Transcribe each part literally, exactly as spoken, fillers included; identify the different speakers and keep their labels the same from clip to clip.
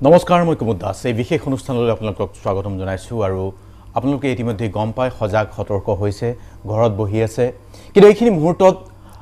Speaker 1: নমস্কাৰ মই কুমুদ দাস এই বিশেষ অনুষ্ঠানলৈ আপোনালোকক স্বাগতম জনাইছো আৰু আপোনালোকে ইতিমধ্যে গম পাই সজাগ সতৰ্ক হৈছে ঘৰত বহি আছে কিন্তু এইখিনি মুহূৰ্তত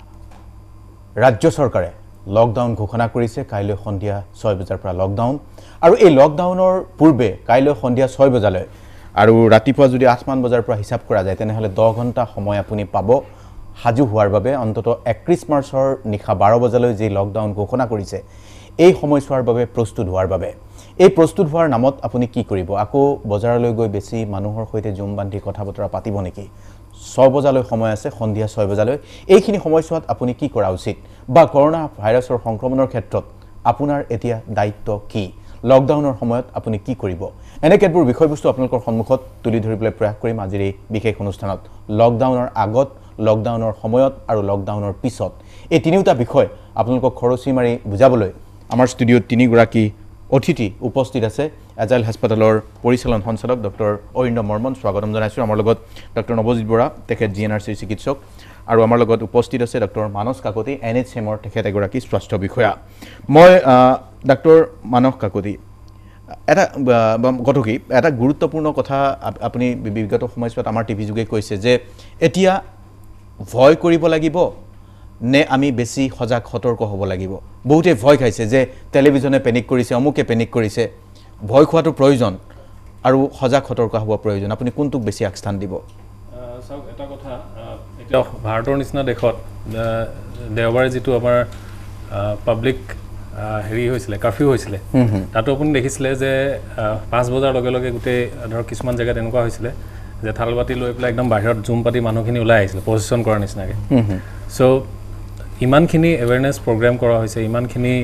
Speaker 1: ৰাজ্য চৰকাৰে লকডাউন ঘোষণা কৰিছে কাইলৈ সন্ধিয়া ছয় বজাৰ পৰা লকডাউন আৰু এই লকডাউনৰ পূৰ্বে কাইলৈ সন্ধিয়া ছয় বজালৈ আৰু ৰাতিপুৱা যদি আঠ মান বজাৰ পৰা হিচাপ কৰা যায় তেনেহলে দহ ঘণ্টা সময় আপুনি পাব হাজু হোৱাৰ বাবে অন্তত একত্ৰিশ মাৰ্চৰ নিশা বাৰ বজালৈ যে লকডাউন ঘোষণা কৰিছে এই সময়ছোৱাৰ বাবে প্ৰস্তুত হোৱাৰ বাবে এই প্ৰস্তুত হোৱাৰ নামত আপুনি কি কৰিব আকৌ বজাৰলৈ গৈ বেছি মানুহৰ সৈতে জুম বান্ধি কথা বতৰা পাতিব নেকি ছয় বজালৈ সময় আছে সন্ধিয়া ছয় বজালৈ এইখিনি সময়ছোৱাত আপুনি কি কৰা উচিত বা কৰোনা ভাইৰাছৰ সংক্ৰমণৰ ক্ষেত্ৰত আপোনাৰ এতিয়া দায়িত্ব কি লকডাউনৰ সময়ত আপুনি কি কৰিব এনে কেতবোৰ বিষয়বস্তু আপোনালোকৰ সন্মুখত তুলি ধৰিবলৈ প্ৰয়াস কৰিম আজিৰ এই বিশেষ অনুষ্ঠানত লকডাউনৰ আগত লকডাউনৰ সময়ত আৰু লকডাউনৰ পিছত এই তিনিটা বিষয় আপোনালোকক খৰচি মাৰি বুজাবলৈ আমাৰ ষ্টুডিঅ'ত তিনিগৰাকী অতিথি উপস্থিত আছে এজাইল হাস্পতালৰ পৰিচালন সঞ্চালক ডক্টৰ অৰিন্দম বৰ্মন স্বাগতম জনাইছো আমাৰ লগত ডক্টৰ নৱজিৎ বৰা তেখেত জিএনআৰচিৰ চিকিৎসক আৰু আমাৰ লগত উপস্থিত আছে ডক্টৰ মানস কাকতি এনএইচএমৰ তেখেত এগৰাকী স্বাস্থ্য বিষয়া মই ডক্টৰ মানস কাকতি এটা গতকি এটা গুৰুত্বপূৰ্ণ কথা আপুনি বিগত সময়ছোৱাত আমাৰ টিভি যোগে কৈছে যে এতিয়া ভয় কৰিব লাগিব নে আমি বেছি সজাগ সতৰ্ক হ'ব লাগিব বহুতে ভয় খাইছে যে টেলিভিজনে পেনিক কৰিছে অমুকে পেনিক কৰিছে ভয় খোৱাটো প্ৰয়োজন আৰু সজাগ সতৰ্ক হ'ব প্ৰয়োজন আপুনি কোনটোক বেছি আগস্থান দিব
Speaker 2: চাওক এটা কথা এতিয়া ভাৰতৰ নিচিনা দেশত দেওবাৰে যেটো আমাৰ পাব্লিক হেৰি হৈছিলে কাৰফিউ হৈছিলে তাতো আপুনি দেখিছিলে যে পাঁচ বজাৰ লগে লগে গোটেই ধৰ কিছুমান জায়গাত এনেকুৱা হৈছিলে যে থালবাতি লৈ পেলাই একদম বাহিৰত জুম পাতি মানুহখিনি ওলাই আহিছিলে পজিশন কৰাৰ নিচিনাকে সো ইমানখিনি এৱেৰনেছ প্ৰগ্ৰাম কৰা হৈছে ইমানখিনি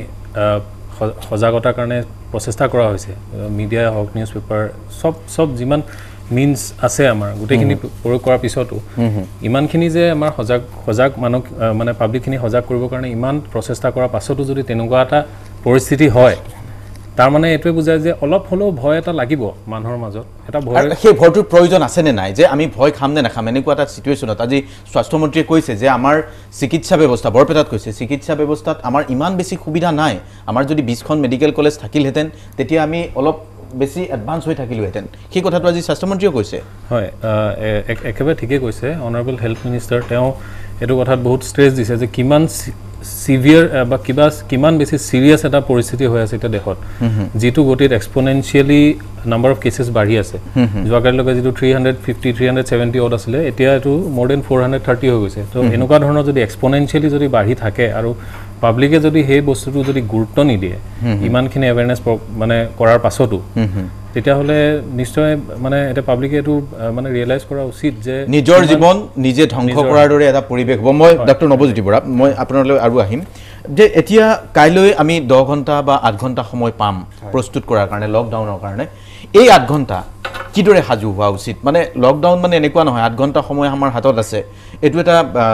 Speaker 2: সজাগতাৰ কাৰণে প্ৰচেষ্টা কৰা হৈছে মিডিয়া হওক নিউজ পেপাৰ সব সব যিমান মিন্স আছে আমাৰ গোটেইখিনি প্ৰয়োগ কৰাৰ পিছতো ইমানখিনি যে আমাৰ সজাগ সজাগ মানুহ মানে পাব্লিকখিনি সজাগ কৰিবৰ কাৰণে ইমান প্ৰচেষ্টা কৰাৰ পাছতো যদি তেনেকুৱা এটা পৰিস্থিতি হয় তাৰ মানে এটোৱে বুজায় যে অলপ হলেও ভয় এটা লাগিব মানুহৰ মাজত এটা ভয়
Speaker 1: সেই ভয়টোৰ প্ৰয়োজন আছে নে নাই যে আমি ভয় খাম নে নাখাম এনেকুৱা এটা সিচুৱেশ্যনত আজি স্বাস্থ্যমন্ত্ৰীয়ে কৈছে যে আমাৰ চিকিৎসা ব্যৱস্থা বৰপেটাত কৈছে চিকিৎসা ব্যৱস্থাত আমাৰ ইমান বেছি সুবিধা নাই আমাৰ যদি বিশখন মেডিকেল কলেজ থাকিলহেঁতেন তেতিয়া আমি অলপ বেছি এডভান্স হৈ থাকিলোহেঁতেন সেই কথাটো আজি স্বাস্থ্যমন্ত্ৰীয়ে কৈছে
Speaker 2: হয় একেবাৰে ঠিকেই কৈছে অনাৰেবল হেল্থ মিনিষ্টাৰ তেওঁ এইটো কথাত বহুত ষ্ট্ৰেছ দিছে যে কিমান সিভিয়াৰ বা কিবা কিমান বেছি সিৰিয়াস এটা পৰিস্থিতি হৈ আছে এটা দেখত যেটো গতিত এক্সপোনেনশিয়ালি নাম্বাৰ অফ কেसेस বাঢ়ি আছে যোৱাকালিলৈকে যেটো three fifty three seventy odd আছিল এতিয়া এটো মোৰ দেন four thirty হৈ গৈছে তো এনেকুৱা ধৰণৰ যদি এক্সপোনেনশিয়ালি যদি বাঢ়ি থাকে আৰু পাব্লিকে যদি সেই বস্তুটো যদি গুৰুত্ব নিদিয়ে ইমানখিনি এৱেৰনেছ মানে কৰাৰ পাছতো তেতিয়া হলে নিশ্চয় মানে এটা পাব্লিকে এটো মানে ৰিয়েলাইজ কৰা উচিত যে
Speaker 1: নিজৰ জীৱন নিজে ধ্বংস কৰাৰ দৰে এটা পৰিবেশ হ'ব মই ডক্টৰ নৱজ্যোতি বৰা মই আপোনালৈ আৰু আহিম যে এতিয়া কাইলৈ আমি দহ ঘণ্টা বা আঠ ঘণ্টা সময় পাম প্ৰস্তুত কৰাৰ কাৰণে লকডাউনৰ কাৰণে এই আঠ ঘণ্টা কিদৰে হাজু হোৱা উচিত মানে লকডাউন মানে এনেকুৱা নহয় আঠ ঘণ্টা সময় আমাৰ হাতত আছে এটো এটা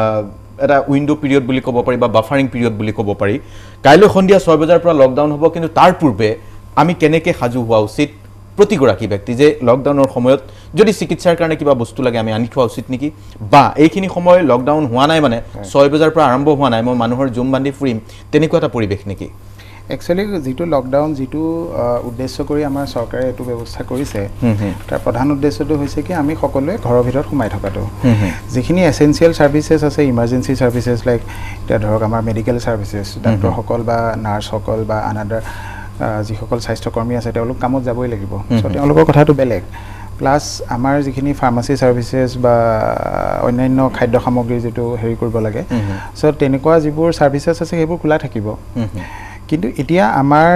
Speaker 1: এটা উইন্ডো পিৰিয়ড বুলি ক'ব পাৰি বা বাফাৰিং পিৰিয়ড বুলি ক'ব পাৰি কাইলৈ সন্ধিয়া ছয় বজাৰ পৰা লকডাউন হ'ব কিন্তু তাৰ পূৰ্বে আমি কেনেকৈ হাজু হোৱা উচিত প্ৰতিগৰাকী ব্যক্তি যে লকডাউনৰ সময়ত যদি চিকিৎসাৰ কাৰণে কিবা বস্তু লাগে আমি আনি থোৱা উচিত নেকি বা এইখিনি সময় লকডাউন হোৱা নাই মানে ছয় বজাৰ পৰা আৰম্ভ হোৱা নাই মই মানুহৰ জুম বান্ধি ফুৰিম তেনেকুৱা এটা পৰিবেশ নেকি
Speaker 3: একচুয়ালি যেটো লকডাউন যেটো উদ্দেশ্য কৰি আমাৰ চৰকাৰে এটো ব্যৱস্থা কৰিছে তাৰ প্ৰধান উদ্দেশ্যটো হৈছে কি আমি সকলোৱে ঘৰৰ ভিতৰত সোমাই থকাটো যিখিনি এসেনশিয়াল সাৰ্ভিসেস আছে ইমাৰ্জেন্সি সাৰ্ভিসেস লাইক এটা ধৰক আমাৰ মেডিকেল সাৰ্ভিসেস ডাক্তৰ সকল বা নাৰ্ছ সকল বা আনাদাৰ যিসকল স্বাস্থ্যকৰ্মী আছে তেওঁলোক কামত যাবই লাগিব সো তেওঁলোকৰ কথাটো বেলেগ প্লাস আমাৰ যিখিনি ফাৰ্মাসি সাৰ্ভিসেস বা অন্যান্য খাদ্য সামগ্ৰী যেটো হেৰি কৰিব লাগে সো তেনেকুৱা যিবোৰ সাৰ্ভিসেস আছে সেইবোৰ খোলা থাকিব কিন্তু এতিয়া আমাৰ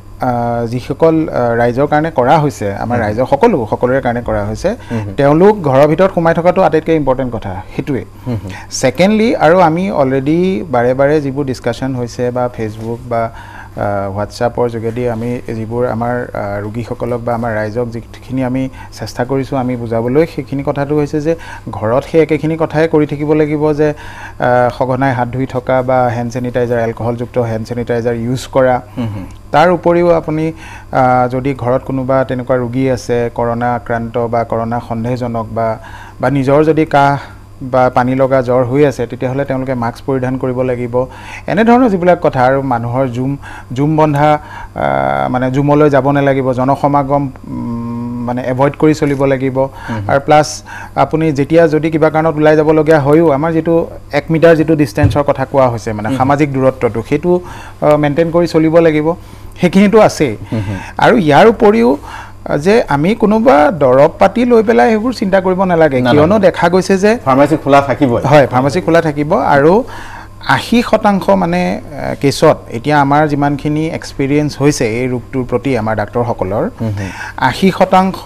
Speaker 3: যিসকল ৰাইজৰ কাৰণে কৰা হৈছে আমাৰ ৰাইজৰ সকলো সকলোৰে কাৰণে কৰা হৈছে তেওঁলোক ঘৰৰ ভিতৰত সোমাই থকাটো আটাইতকৈ ইম্পৰ্টেন্ট কথা হেতুৱে সেকেন্ডলি আৰু আমি অলৰেডি বাৰে বাৰে যিবোৰ ডিসকাশন হৈছে বা ফেসবুক বা হোৱাটছআপৰ যোগেদি আমি যিবোৰ আমাৰ ৰোগীসকলক বা আমাৰ ৰাইজক যিখিনি আমি চেষ্টা কৰিছো আমি বুজাবলৈ সেইখিনি কথাটো হৈছে যে ঘৰত সেই একেখিনি কথাই কৰি থাকিব লাগিব যে সঘনাই হাত ধুই থকা বা হ্যান্ড স্যানিটাইজাৰ এলকহলযুক্ত হ্যান্ড স্যানিটাইজাৰ ইউজ কৰা তাৰ উপৰিও আপুনি যদি ঘৰত কোনোবা তেনেকুৱা ৰোগী আছে কৰোনা আক্ৰান্ত বা কৰোনা সন্দেহজনক বা বা নিজৰ যদি কাহ বা পানী লগা জ্বৰ হৈ আছে তেতিয়াহ'লে তেওঁলোকে মাস্ক পৰিধান কৰিব লাগিব এনেধৰণৰ যিবিলাক কথা আৰু মানুহৰ জুম জুম বন্ধা মানে জুমলৈ যাব নালাগিব জনসমাগম মানে এভয়েড কৰি চলিব লাগিব আৰু প্লাছ আপুনি যেতিয়া যদি কিবা কাৰণত ওলাই যাবলগীয়া হয়ও আমাৰ যেটো এক মিটাৰ যেটো ডিসটেন্সৰ কথা কোৱা হৈছে মানে সামাজিক দূৰত্বটো সেইটো মেইনটেইন কৰি চলিব লাগিব সেইখিনিটো আছে আৰু ইয়াৰ উপৰিও যে আমি কোনোবা দৰব পাতি লৈ পেলাই হেবোৰ চিন্তা কৰিব নালাগে কিয়নো দেখা গৈছে যে
Speaker 1: ফাৰ্মাসী খোলা থাকিব
Speaker 3: হয় ফাৰ্মাসী খোলা থাকিব আৰু আশী শতাংশ মানে কেছত এতিয়া আমাৰ যিমানখিনি এক্সপেৰিয়েন্স হৈছে এই ৰোগটোৰ প্ৰতি আমাৰ ডাক্তৰসকলৰ আশী শতাংশ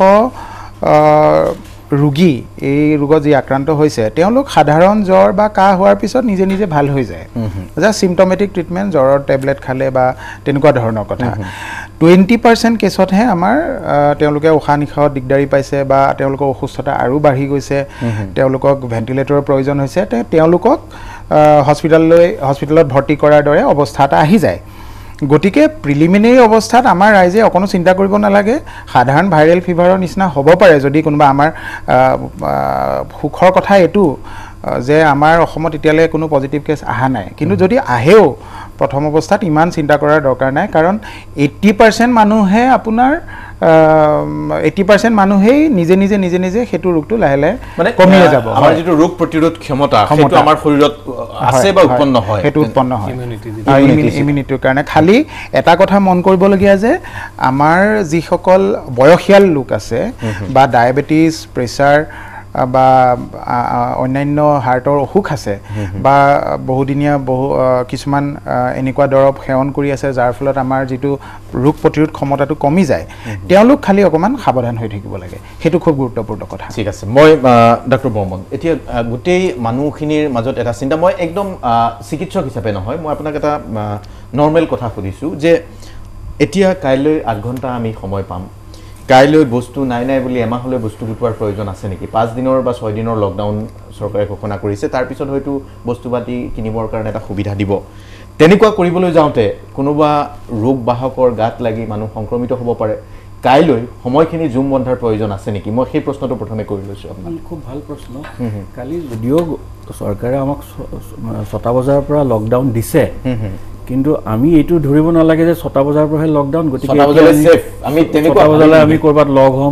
Speaker 3: ৰোগী এই ৰোগত যি আক্ৰান্ত হৈছে তেওঁলোক সাধাৰণ জ্বৰ বা কাহ হোৱাৰ পিছত নিজে নিজে ভাল হৈ যায় যা সিম্পটমেটিক ট্ৰিটমেন্ট জ্বৰৰ টেবলেট খালে বা তেনেকুৱা ধৰণৰ কথা টুৱেণ্টি পাৰ্চেণ্ট কেছতহে আমাৰ তেওঁলোকে উশাহ নিশাহত দিগদাৰি পাইছে বা তেওঁলোকৰ অসুস্থতা আৰু বাঢ়ি গৈছে তেওঁলোকক ভেন্টিলেটৰৰ প্ৰয়োজন হৈছে তেওঁলোকক হস্পিটাললৈ হস্পিটালত ভৰ্তি কৰাৰ দৰে অৱস্থা এটা আহি যায় গতিকে প্ৰিলিমিনাৰী অৱস্থাত আমাৰ ৰাইজে অকনো চিন্তা কৰিব নালাগে সাধাৰণ ভাইৰেল ফিভাৰৰ নিচিনা হ'ব পাৰে যদি কোনোবা আমাৰ সুখৰ কথা এটো যে আমাৰ অসমত এতিয়ালৈ কোনো পজিটিভ কেছ আহা নাই কিন্তু যদি আহেও প্ৰথম অৱস্থাত ইমান চিন্তা কৰাৰ দৰকাৰ নাই কাৰণ eighty percent মানুহে আপোনাৰ eighty percent মানুহেই নিজে নিজে নিজে নিজে হেতু ৰোগটো লাহে লাহে মানে কমিয়ে যাব
Speaker 1: আমাৰ যেটো ৰোগ প্ৰতিৰোধ ক্ষমতা হেতু আমাৰ শৰীৰত আছে বা উৎপন্ন হয়
Speaker 3: হেতু উৎপন্ন হয় ইমিউনিটিৰ কাৰণে খালি এটা কথা মন কৰিবলগীয়া যে আমাৰ যি সকল বয়সীয়াল লোক আছে বা ডায়াবেটিস প্ৰেছাৰ বা অন্যান্য হাৰ্টৰ অসুখ আছে বা বহুদিনীয়া বহু কিছুমান এনেকুৱা দৰব সেৱন কৰি আছে যাৰ ফলত আমাৰ যেটো ৰোগ প্ৰতিৰোধ ক্ষমতাটো কমি যায় তেওঁলোক খালি অকমান সাৱধান হৈ থাকিব লাগে হেতু খুব গুৰুত্বপূৰ্ণ কথা
Speaker 1: ঠিক আছে মই ডক্টৰ বৰ্মন এতিয়া গোটেই মানুহখিনিৰ মাজত এটা চিন্তা মই একদম চিকিৎসক হিচাপে নহয় মই আপোনাক এটা নৰমাল কথা সুধিছো যে এতিয়া কাইলৈ আঠ ঘণ্টা আমি সময় পাম কাইলৈ বস্তু নাই নাই বুলি এমাহলৈ বস্তু গুটোৱাৰ প্ৰয়োজন আছে নেকি পাঁচ দিনৰ বা ছয় দিনৰ লকডাউন চৰকাৰে ঘোষণা কৰিছে তাৰ পিছত হয়তো বস্তুবাটি কিনিবৰ কাৰণে এটা সুবিধা দিব তেনেকুৱা কৰিবলৈ যাওঁতে কোনোবা ৰোগ বাহকৰ গাত লাগি মানুহ সংক্ৰমিত হ'ব পাৰে কাইলৈ সময়খিনি জুম বন্ধাৰ প্ৰয়োজন আছে নেকি মই সেই প্ৰশ্নটো প্ৰথমে কৰি লৈছো আপোনাক
Speaker 4: খুব ভাল প্ৰশ্ন কালি যদিও চৰকাৰে আমাক ছটা বজাৰ পৰা লকডাউন দিছে কিন্তু আমি এটো ধৰিব নালাগে যে ছটা বজাৰ পৰা লকডাউন গতিকে
Speaker 1: ছটা বজালৈ সেফ আমি তেনেকুৱা
Speaker 4: বজালৈ আমি কৰবাত লগ হম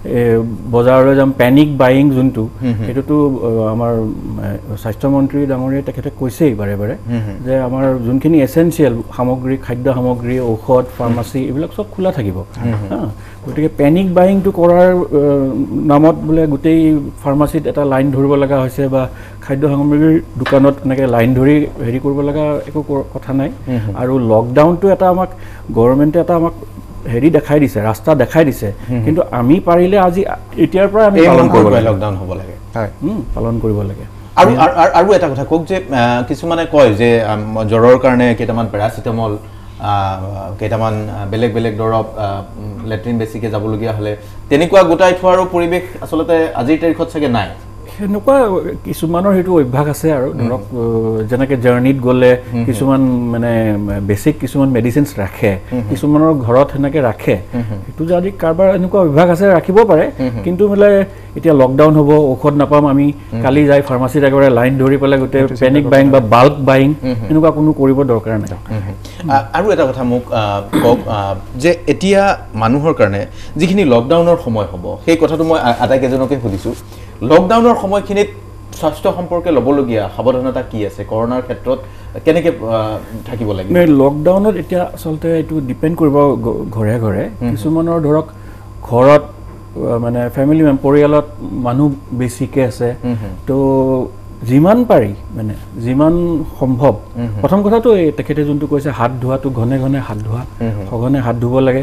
Speaker 4: বজাৰলৈ যাম প্যানিক বাইং যোনটো এটোটো আমাৰ স্বাস্থ্য মন্ত্ৰী ডাঙৰীয়া তেখেতে কৈছে বাৰে বাৰে যে আমাৰ যোনখিনি এসেনশিয়াল সামগ্ৰী খাদ্য সামগ্ৰী ঔষধ ফাৰ্মাসী এইবিলাক সব খোলা থাকিব গতিকে প্যানিক বাইংটো কৰাৰ নামত বোলে গোটেই ফাৰ্মাসীত এটা লাইন ধৰিব লগা হৈছে বা খাদ্য সামগ্ৰীৰ দোকানত এনেকৈ লাইন ধৰি হেৰি কৰিব লগা একো কথা নাই আৰু লকডাউনটো এটা আমাক গভৰ্ণমেণ্টে এটা আমাক হেৰি দেখাই দিছে ৰাস্তা দেখাই দিছে কিন্তু আমি পাৰিলে আজি এতিয়াৰ পৰা আমি পালন কৰিব লাগে
Speaker 1: লকডাউন হ'ব লাগে
Speaker 4: হয় পালন কৰিব লাগে
Speaker 1: আৰু আৰু এটা কথা কক যে কিছুমানে কয় যে জ্বৰৰ কাৰণে কেইটামান পেৰাচিটামল কেইটামান বেলেগ বেলেগ দৰব লেট্ৰিন বেছিকে যাবলগীয়া হলে তেনেকুৱা গোটাই থোৱাৰ পৰিৱেশ আসলতে আজিৰ তাৰিখত চাগে নাই
Speaker 4: হেনেকুৱা কিছুমানৰ হেতু অভ্যাস আছে আৰু ধৰক যেনেকৈ জাৰ্নিত গলে কিছুমান মানে বেসিক কিছুমান মেডিচিনছ ৰাখে কিছুমানৰ ঘৰত হেনেকৈ ৰাখে হেতু যদি কাৰবাৰ এনেকুৱা অভ্যাস আছে ৰাখিব পাৰে কিন্তু মানে এতিয়া লকডাউন হ'ব ঔষধ নাপাম আমি কালি যাই ফাৰ্মাসীত একেবাৰে লাইন ধৰি পেলাই গোটেই প্যানিক বাইং বা বাল্ক বাইং এনেকুৱা কোনো কৰিব দৰকাৰ নাই
Speaker 1: আৰু এটা কথা মোক কক যে এতিয়া মানুহৰ কাৰণে যিখিনি লকডাউনৰ সময় হ'ব সেই কথাটো মই আটাইকেজনকে সুধিছো লকডাউনৰ সময়খিনিত স্বাস্থ্য সম্পৰ্কে লবলগীয়া সাৱধানতা কি আছে কৰোনাৰ ক্ষেত্ৰত কেনেকৈ থাকিব লাগিব
Speaker 4: লকডাউনত এতিয়া আসলতে এটো ডিপেন্ড কৰিব ঘৰে ঘৰে কিছুমানৰ ধৰক ঘৰত মানে ফ্যামিলি মেম্বাৰ পৰিয়ালত মানুহ বেছিকে আছে তো যিমান পাৰি মানে যিমান সম্ভৱ প্ৰথম কথাটো এই তেখেতে যোনটো কৈছে হাত ধোৱাটো ঘনে ঘনে হাত ধোৱা সঘনে হাত ধুব লাগে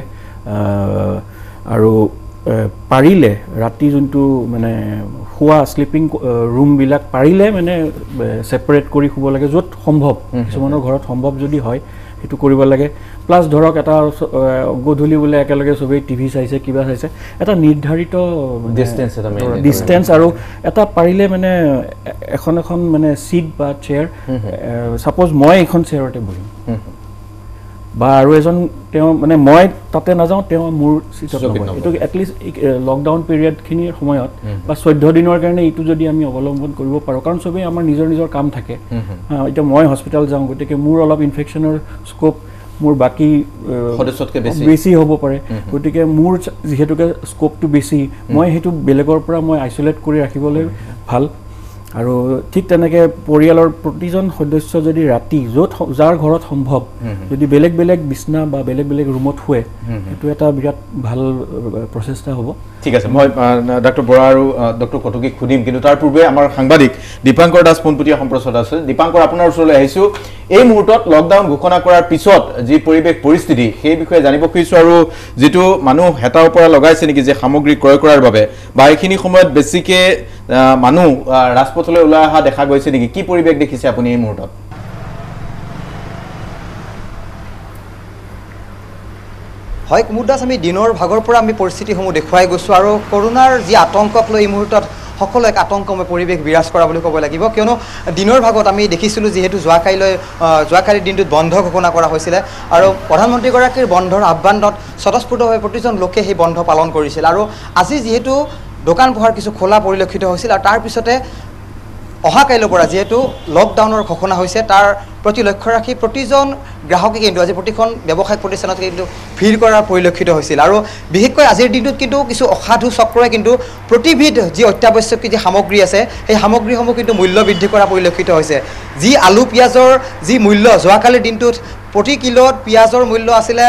Speaker 4: আৰু পাৰিলে ৰাতি যোনটো মানে শুৱা স্লিপিং ৰুম বিলাক পাৰিলে মানে সেপাৰেট কৰি শুব লাগে যত সম্ভৱ কিছুমানৰ ঘৰত সম্ভৱ যদি হয় হেতু কৰিব লাগে প্লাস ধৰক এটা গধুলি বলে একেলগে সবে টিভি চাইছে কিবা চাইছে এটা নিৰ্ধাৰিত
Speaker 1: ডিসটেন্স এটা মেইনটেইন
Speaker 4: ডিসটেন্স আৰু এটা পাৰিলে মানে এখন এখন মানে সিট বা চেয়াৰ সাপোজ মই এখন চেয়াৰতে বহিম বা আৰু এজন তেওঁ মানে মই তাতে নাযাওঁ তেওঁ মোৰ চিটত নবহে এইটো এটলিষ্ট লকডাউন পিৰিয়ডখিনিৰ সময়ত বা চৈধ্য দিনৰ কাৰণে এইটো যদি আমি অৱলম্বন কৰিব পাৰোঁ কাৰণ চবেই আমাৰ নিজৰ নিজৰ কাম থাকে এতিয়া মই হস্পিটেল যাওঁ গতিকে মোৰ অলপ ইনফেকশ্যনৰ স্কোপ মোৰ বাকী
Speaker 1: সদস্যতকৈ বেছি
Speaker 4: বেছি হ'ব পাৰে গতিকে মোৰ যিহেতুকে স্কোপটো বেছি মই সেইটো বেলেগৰ পৰা মই আইচলেট কৰি ৰাখিবলৈ ভাল আৰু ঠিক তেনেকৈ পৰিয়ালৰ প্ৰতিজন সদস্য যদি ৰাতি য'ত যাৰ ঘৰত সম্ভৱ যদি বেলেগ বেলেগ বিছনা বা বেলেগ বেলেগ ৰুমত শুৱে সেইটো এটা বিৰাট ভাল প্ৰচেষ্টা হ'ব
Speaker 1: ঠিক আছে মই ডক্টৰ বৰা আৰু ডক্টৰ কটকীক সুধিম কিন্তু তাৰ পূৰ্বে আমাৰ সাংবাদিক দীপাংকৰ দাস পোনপটীয়া সম্প্ৰচাৰত আছে দীপাংকৰ আপোনাৰ ওচৰলৈ আহিছোঁ এই মুহূৰ্তত লকডাউন ঘোষণা কৰাৰ পিছত যি পৰিৱেশ পৰিস্থিতি সেই বিষয়ে জানিব খুজিছোঁ আৰু যিটো মানুহ হেতাৰ পৰা লগাইছে নেকি যে সামগ্ৰী ক্ৰয় কৰাৰ বাবে বা এইখিনি সময়ত বেছিকৈ মানুহ ৰাজপথলৈ ওলাই অহা দেখা গৈছে নেকি কি পৰিৱেশ দেখিছে আপুনি এই মুহূৰ্তত
Speaker 5: হয় কুমুদ দাস আমি দিনৰ ভাগৰ পৰা আমি পৰিস্থিতিসমূহ দেখুৱাই গৈছোঁ আৰু কৰোনাৰ যি আতংকক লৈ এই মুহূৰ্তত সকলো এক আতংকময় পৰিৱেশ বিৰাজ কৰা বুলি ক'ব লাগিব কিয়নো দিনৰ ভাগত আমি দেখিছিলোঁ যিহেতু যোৱাকালিলৈ যোৱাকালিৰ দিনটোত বন্ধ ঘোষণা কৰা হৈছিলে আৰু প্ৰধানমন্ত্ৰীগৰাকীৰ বন্ধৰ আহ্বানত স্বতঃস্ফূৰ্তভাৱে প্ৰতিজন লোকে সেই বন্ধ পালন কৰিছিল আৰু আজি যিহেতু দোকান পোহাৰ কিছু খোলা পৰিলক্ষিত হৈছিল আৰু তাৰ পিছতে অহা কাইলৈৰ পৰা যিহেতু লকডাউনৰ ঘোষণা হৈছে তাৰ প্ৰতি লক্ষ্য ৰাখি প্ৰতিজন গ্ৰাহকে কিন্তু আজি প্ৰতিখন ব্যৱসায়িক প্ৰতিষ্ঠানত কিন্তু ভিৰ কৰাৰ পৰিলক্ষিত হৈছিল আৰু বিশেষকৈ আজিৰ দিনটোত কিন্তু কিছু অসাধু চক্ৰই কিন্তু প্ৰতিবিধ যি অত্যাৱশ্যকীয় যি সামগ্ৰী আছে সেই সামগ্ৰীসমূহ কিন্তু মূল্য বৃদ্ধি কৰা পৰিলক্ষিত হৈছে যি আলু পিঁয়াজৰ যি মূল্য যোৱাকালিৰ দিনটোত প্ৰতি কিলোত পিঁয়াজৰ মূল্য আছিলে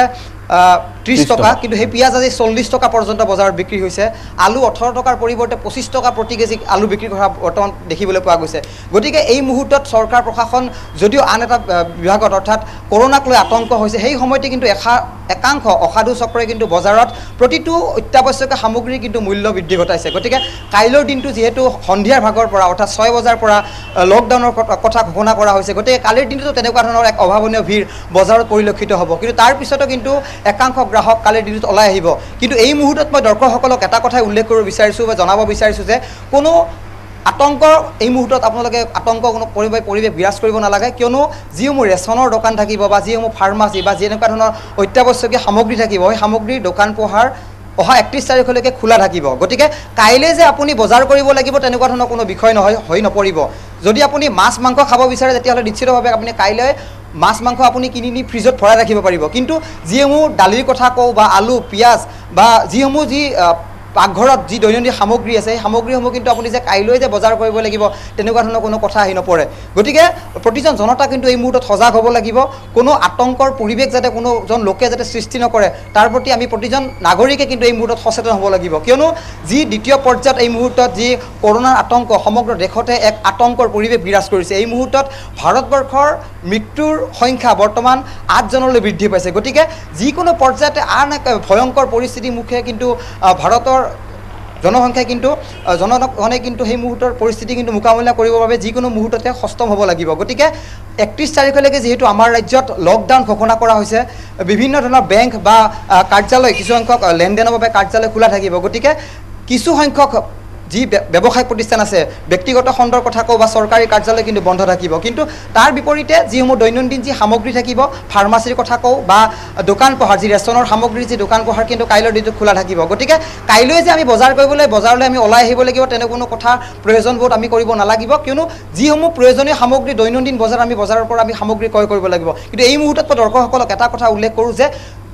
Speaker 5: ত্ৰিছ টকা কিন্তু সেই পিঁয়াজ আজি চল্লিছ টকা পৰ্যন্ত বজাৰত বিক্ৰী হৈছে আলু ওঠৰ টকাৰ পৰিৱৰ্তে পঁচিছ টকা প্ৰতি কেজি আলু বিক্ৰী কৰা বৰ্তমান দেখিবলৈ পোৱা গৈছে গতিকে এই মুহূৰ্তত চৰকাৰ প্ৰশাসন যদিও আন এটা বিভাগত অৰ্থাৎ কৰোনাক লৈ আতংক হৈছে সেই সময়তে কিন্তু এশা একাংশ অসাধু চক্ৰই কিন্তু বজাৰত প্ৰতিটো অত্যাৱশ্যকীয় সামগ্ৰীৰ কিন্তু মূল্য বৃদ্ধি ঘটাইছে গতিকে কাইলৈৰ দিনটো যিহেতু সন্ধিয়াৰ ভাগৰ পৰা অৰ্থাৎ ছয় বজাৰ পৰা লকডাউনৰ কথা ঘোষণা কৰা হৈছে গতিকে কালিৰ দিনটোতো তেনেকুৱা ধৰণৰ এক অভাৱনীয় ভিৰ বজাৰত পৰিলক্ষিত হ'ব কিন্তু তাৰ পিছতো কিন্তু একাংশ গ্ৰাহক কালিৰ দিনটোত ওলাই আহিব কিন্তু এই মুহূৰ্তত মই দৰ্শকসকলক এটা কথাই উল্লেখ কৰিব বিচাৰিছোঁ বা জনাব বিচাৰিছোঁ যে কোনো আতংক এই মুহূৰ্তত আপোনালোকে আতংক কোনো পৰিৱেশ পৰিৱেশ বিৰাজ কৰিব নালাগে কিয়নো যিসমূহ ৰেচনৰ দোকান থাকিব বা যিসমূহ ফাৰ্মাচী বা যেনেকুৱা ধৰণৰ অত্যাৱশ্যকীয় সামগ্ৰী থাকিব সেই সামগ্ৰীৰ দোকান পোহাৰ অহা একত্ৰিছ তাৰিখলৈকে খোলা থাকিব গতিকে কাইলৈ যে আপুনি বজাৰ কৰিব লাগিব তেনেকুৱা ধৰণৰ কোনো বিষয় নহয় হৈ নপৰিব যদি আপুনি মাছ মাংস খাব বিচাৰে তেতিয়াহ'লে নিশ্চিতভাৱে আপুনি কাইলৈ মাছ মাংস আপুনি কিনি নি ফ্ৰিজত ভৰাই ৰাখিব পাৰিব কিন্তু যিসমূহ দালিৰ কথা কওঁ বা আলু পিঁয়াজ বা যিসমূহ যি পাকঘৰত যি দৈনন্দিন সামগ্ৰী আছে সেই সামগ্ৰীসমূহ কিন্তু আপুনি যে কাইলৈ যে বজাৰ কৰিব লাগিব তেনেকুৱা ধৰণৰ কোনো কথা আহি নপৰে গতিকে প্ৰতিজন জনতা কিন্তু এই মুহূৰ্তত সজাগ হ'ব লাগিব কোনো আতংকৰ পৰিৱেশ যাতে কোনোজন লোকে যাতে সৃষ্টি নকৰে তাৰ প্ৰতি আমি প্ৰতিজন নাগৰিকে কিন্তু এই মুহূৰ্তত সচেতন হ'ব লাগিব কিয়নো যি দ্বিতীয় পৰ্যায়ত এই মুহূৰ্তত যি কৰোনাৰ আতংক সমগ্ৰ দেশতে এক আতংকৰ পৰিৱেশ বিৰাজ কৰিছে এই মুহূৰ্তত ভাৰতবৰ্ষৰ মৃত্যুৰ সংখ্যা বৰ্তমান আঠজনলৈ বৃদ্ধি পাইছে গতিকে যিকোনো পৰ্যায়তে আন এক ভয়ংকৰ পৰিস্থিতিৰ মুখে কিন্তু ভাৰতৰ জনসংখ্যাই কিন্তু জনগণে কিন্তু সেই মুহূৰ্তৰ পৰিস্থিতি কিন্তু মোকাবিলা কৰিবৰ বাবে যিকোনো মুহূৰ্ততে সষ্টম হ'ব লাগিব গতিকে একত্ৰিছ তাৰিখলৈকে যিহেতু আমাৰ ৰাজ্যত লকডাউন ঘোষণা কৰা হৈছে বিভিন্ন ধৰণৰ বেংক বা কাৰ্যালয় কিছুসংখ্যক লেনদেনৰ বাবে কাৰ্যালয় খোলা থাকিব গতিকে কিছু সংখ্যক যি ব্যৱসায়িক প্ৰতিষ্ঠান আছে ব্যক্তিগত খণ্ডৰ কথা কওঁ বা চৰকাৰী কাৰ্যালয় কিন্তু বন্ধ থাকিব কিন্তু তাৰ বিপৰীতে যিসমূহ দৈনন্দিন যি সামগ্ৰী থাকিব ফাৰ্মাচীৰ কথা কওঁ বা দোকান পোহাৰ যি ৰেচনৰ সামগ্ৰীৰ যি দোকান পোহাৰ কিন্তু কাইলৈৰ দিনটোত খোলা থাকিব গতিকে কাইলৈ যে আমি বজাৰ কৰিবলৈ বজাৰলৈ আমি ওলাই আহিব লাগিব তেনে কোনো কথা প্ৰয়োজনবোধ আমি কৰিব নালাগিব কিয়নো যিসমূহ প্ৰয়োজনীয় সামগ্ৰী দৈনন্দিন বজাৰ আমি বজাৰৰ পৰা আমি সামগ্ৰী ক্ৰয় কৰিব লাগিব কিন্তু এই মুহূৰ্তত মই দৰ্শকসকলক এটা কথা উল্লেখ কৰোঁ যে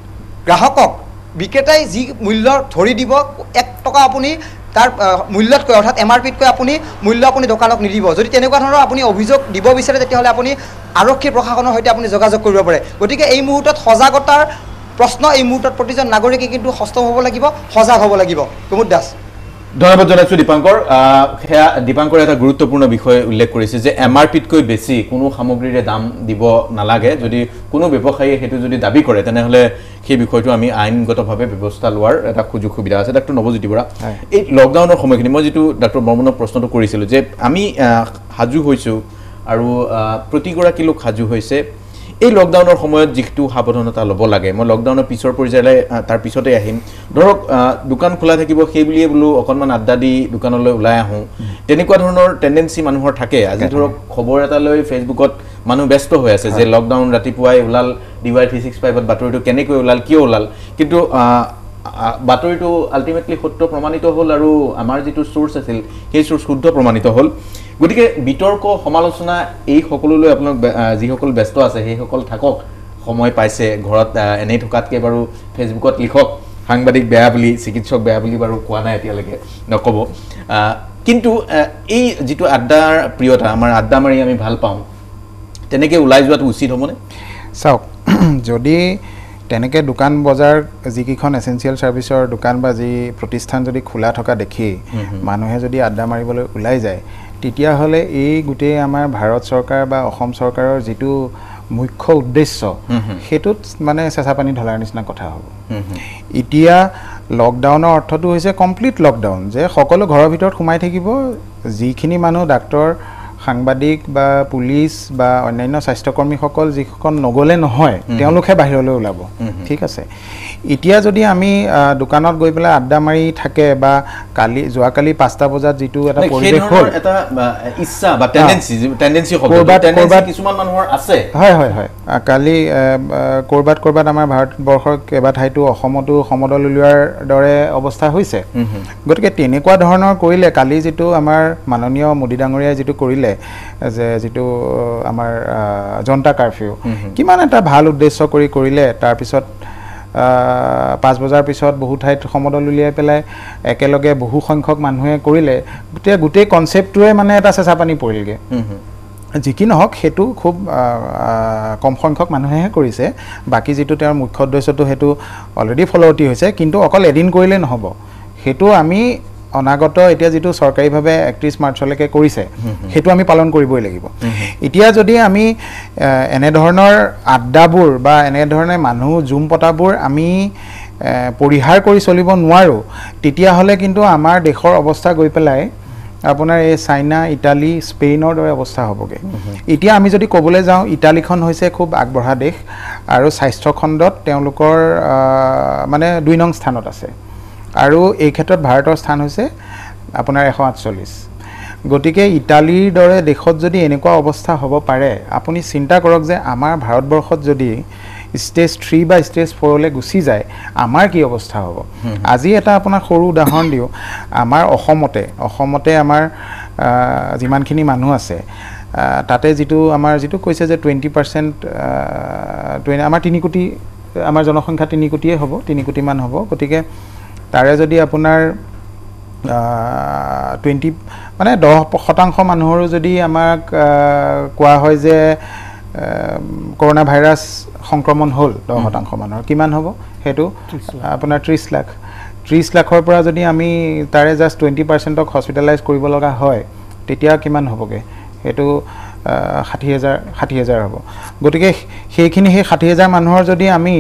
Speaker 5: গ্ৰাহকক বিক্ৰেতাই যি মূল্য ধৰি দিব এক টকা আপুনি তাৰ মূল্যতকৈ অৰ্থাৎ এম আৰ পিতকৈ আপুনি মূল্য আপুনি দোকানক নিদিব যদি তেনেকুৱা ধৰণৰ আপুনি অভিযোগ দিব বিচাৰে তেতিয়াহ'লে আপুনি আৰক্ষী প্ৰশাসনৰ সৈতে আপুনি যোগাযোগ কৰিব পাৰে গতিকে এই মুহূৰ্তত সজাগতাৰ প্ৰশ্ন এই মুহূৰ্তত প্ৰতিজন নাগৰিকে কিন্তু সষ্টম হ'ব লাগিব সজাগ হ'ব লাগিব কুমুদ দাস
Speaker 1: ধন্যবাদ জনাইছোঁ দীপাংকৰ সেয়া দীপাংকৰে এটা গুৰুত্বপূৰ্ণ বিষয় উল্লেখ কৰিছে যে এম আৰ পিতকৈ বেছি কোনো সামগ্ৰীৰে দাম দিব নালাগে যদি কোনো ব্যৱসায়ীয়ে সেইটো যদি দাবী কৰে তেনেহ'লে সেই বিষয়টো আমি আইনগতভাৱে ব্যৱস্থা লোৱাৰ এটা সুযোগ সুবিধা আছে ডাক্তৰ নৱজ্যোতি বৰা এই লকডাউনৰ সময়খিনি মই যিটো ডাক্তৰ বৰ্মনক প্ৰশ্নটো কৰিছিলোঁ যে আমি সাজু হৈছোঁ আৰু প্ৰতিগৰাকী লোক সাজু হৈছে এই লকডাউনৰ সময়ত যিটো সাৱধানতা ল'ব লাগে মই লকডাউনৰ পিছৰ পৰ্যায়লৈ তাৰ পিছতে আহিম ধৰক দোকান খোলা থাকিব সেই বুলিয়ে বোলো অকণমান আড্ডা দি দোকানলৈ ওলাই আহোঁ তেনেকুৱা ধৰণৰ টেণ্ডেঞ্চি মানুহৰ থাকে আজি ধৰক খবৰ এটা লৈ ফেচবুকত মানুহ ব্যস্ত হৈ আছে যে লকডাউন ৰাতিপুৱাই ওলাল ডি ৱাই থ্ৰী ছিক্স ফাইভত বাতৰিটো কেনেকৈ ওলাল কিয় ওলাল কিন্তু বাতৰিটো আল্টিমেটলি সত্য প্ৰমাণিত হ'ল আৰু আমাৰ যিটো চ'ৰ্চ আছিল সেই চ'ৰ্চ শুদ্ধ প্ৰমাণিত হ'ল গতিকে বিতৰ্ক সমালোচনা এই সকলোলৈ আপোনালোক যিসকল ব্যস্ত আছে সেইসকল থাকক সময় পাইছে ঘৰত এনেই থকাতকৈ বাৰু ফেচবুকত লিখক সাংবাদিক বেয়া বুলি চিকিৎসক বেয়া বুলি বাৰু কোৱা নাই এতিয়ালৈকে নক'ব কিন্তু এই যিটো আড্ডাৰ প্ৰিয়তা আমাৰ আড্ডা মাৰি আমি ভাল পাওঁ তেনেকৈ ওলাই যোৱাটো উচিত হ'বনে
Speaker 3: চাওক যদি তেনেকৈ দোকান বজাৰ যিকেইখন এচেঞ্চিয়েল ছাৰ্ভিচৰ দোকান বা যি প্ৰতিষ্ঠান যদি খোলা থকা দেখি মানুহে যদি আড্ডা মাৰিবলৈ ওলাই যায় তেতিয়াহ'লে এই গোটেই আমাৰ ভাৰত চৰকাৰ বা অসম চৰকাৰৰ যিটো মুখ্য উদ্দেশ্য সেইটোত মানে চেঁচা পানী ঢলাৰ নিচিনা কথা হ'ব এতিয়া লকডাউনৰ অৰ্থটো হৈছে কমপ্লিট লকডাউন যে সকলো ঘৰৰ ভিতৰত সোমাই থাকিব যিখিনি মানুহ ডাক্তৰ সাংবাদিক বা পুলিচ বা অন্যান্য স্বাস্থ্যকৰ্মীসকল যিসকল নগ'লে নহয় তেওঁলোকে বাহিৰলৈ ওলাব ঠিক আছে এতিয়া যদি আমি দোকানত গৈ পেলাই আড্ডা মাৰি থাকে বা কালি যোৱাকালি পাঁচটা বজাত যিটো এটা পৰিৱেশ হ'ল
Speaker 1: এটা ইচ্ছা বা টেন্ডেন্সি টেন্ডেন্সি হ'ব টেন্ডেন্সি কিছুমান মানুহৰ আছে হয়
Speaker 3: হয় হয় কালি ক'ৰবাত ক'ৰবাত আমাৰ ভাৰতবৰ্ষৰ কেইবা ঠাইতো অসমতো সমদল উলিওৱাৰ দৰে অৱস্থা হৈছে গতিকে তেনেকুৱা ধৰণৰ কৰিলে কালি যিটো আমাৰ মাননীয় মোদী ডাঙৰীয়াই যিটো কৰিলে যে যিটো আমাৰ জনতা কাৰফিউ কিমান এটা ভাল উদ্দেশ্য কৰি কৰিলে তাৰপিছত পাঁচ বজাৰ পিছত বহু ঠাইত সমদল উলিয়াই পেলাই একেলগে বহু সংখ্যক মানুহে কৰিলে গোটেই গোটেই কনচেপ্টটোৱে মানে এটা চেঁচা পানী পৰিলগৈ যি কি নহওক সেইটো খুব কম সংখ্যক মানুহেহে কৰিছে বাকী যিটো তেওঁৰ মুখ্য উদ্দেশ্যটো সেইটো অলৰেডি ফলৱৰ্তী হৈছে কিন্তু অকল এদিন কৰিলে নহ'ব সেইটো আমি অনাগত এতিয়া যিটো চৰকাৰীভাৱে একত্ৰিছ মাৰ্চলৈকে কৰিছে সেইটো আমি পালন কৰিবই লাগিব এতিয়া যদি আমি এনেধৰণৰ আড্ডাবোৰ বা এনেধৰণে মানুহ জুম পতাবোৰ আমি পৰিহাৰ কৰি চলিব নোৱাৰোঁ তেতিয়াহ'লে কিন্তু আমাৰ দেশৰ অৱস্থা গৈ পেলাই আপোনাৰ এই চাইনা ইটালী স্পেইনৰ দৰে অৱস্থা হ'বগৈ এতিয়া আমি যদি ক'বলৈ যাওঁ ইটালীখন হৈছে খুব আগবঢ়া দেশ আৰু স্বাস্থ্যখণ্ডত তেওঁলোকৰ মানে দুই নং স্থানত আছে আৰু এই ক্ষেত্ৰত ভাৰতৰ স্থান হৈছে আপোনাৰ এশ আঠচল্লিছ গতিকে ইটালীৰ দৰে দেশত যদি এনেকুৱা অৱস্থা হ'ব পাৰে আপুনি চিন্তা কৰক যে আমাৰ ভাৰতবৰ্ষত যদি ষ্টেজ থ্ৰী বা ষ্টেজ ফ'ৰলৈ গুচি যায় আমাৰ কি অৱস্থা হ'ব আজি এটা আপোনাৰ সৰু উদাহৰণ দিওঁ আমাৰ অসমতে অসমতে আমাৰ যিমানখিনি মানুহ আছে তাতে যিটো আমাৰ যিটো কৈছে যে টুৱেণ্টি পাৰ্চেণ্ট টুৱেণ্টি আমাৰ তিনি কোটি আমাৰ জনসংখ্যা তিনি কোটিয়ে হ'ব তিনি কোটিমান হ'ব গতিকে তাৰে যদি আপোনাৰ টুৱেণ্টি মানে দহ শতাংশ মানুহৰো যদি আমাক কোৱা হয় যে কৰোনা ভাইৰাছ সংক্ৰমণ হ'ল দহ শতাংশ মানুহৰ কিমান হ'ব সেইটো আপোনাৰ ত্ৰিছ লাখ ত্ৰিছ লাখৰ পৰা যদি আমি তাৰে জাষ্ট টুৱেণ্টি পাৰ্চেণ্টক হস্পিটেলাইজ কৰিব লগা হয় তেতিয়া কিমান হ'বগৈ সেইটো ষাঠি হাজাৰ ষাঠি হাজাৰ হ'ব গতিকে সেইখিনি সেই ষাঠি হাজাৰ মানুহৰ যদি আমি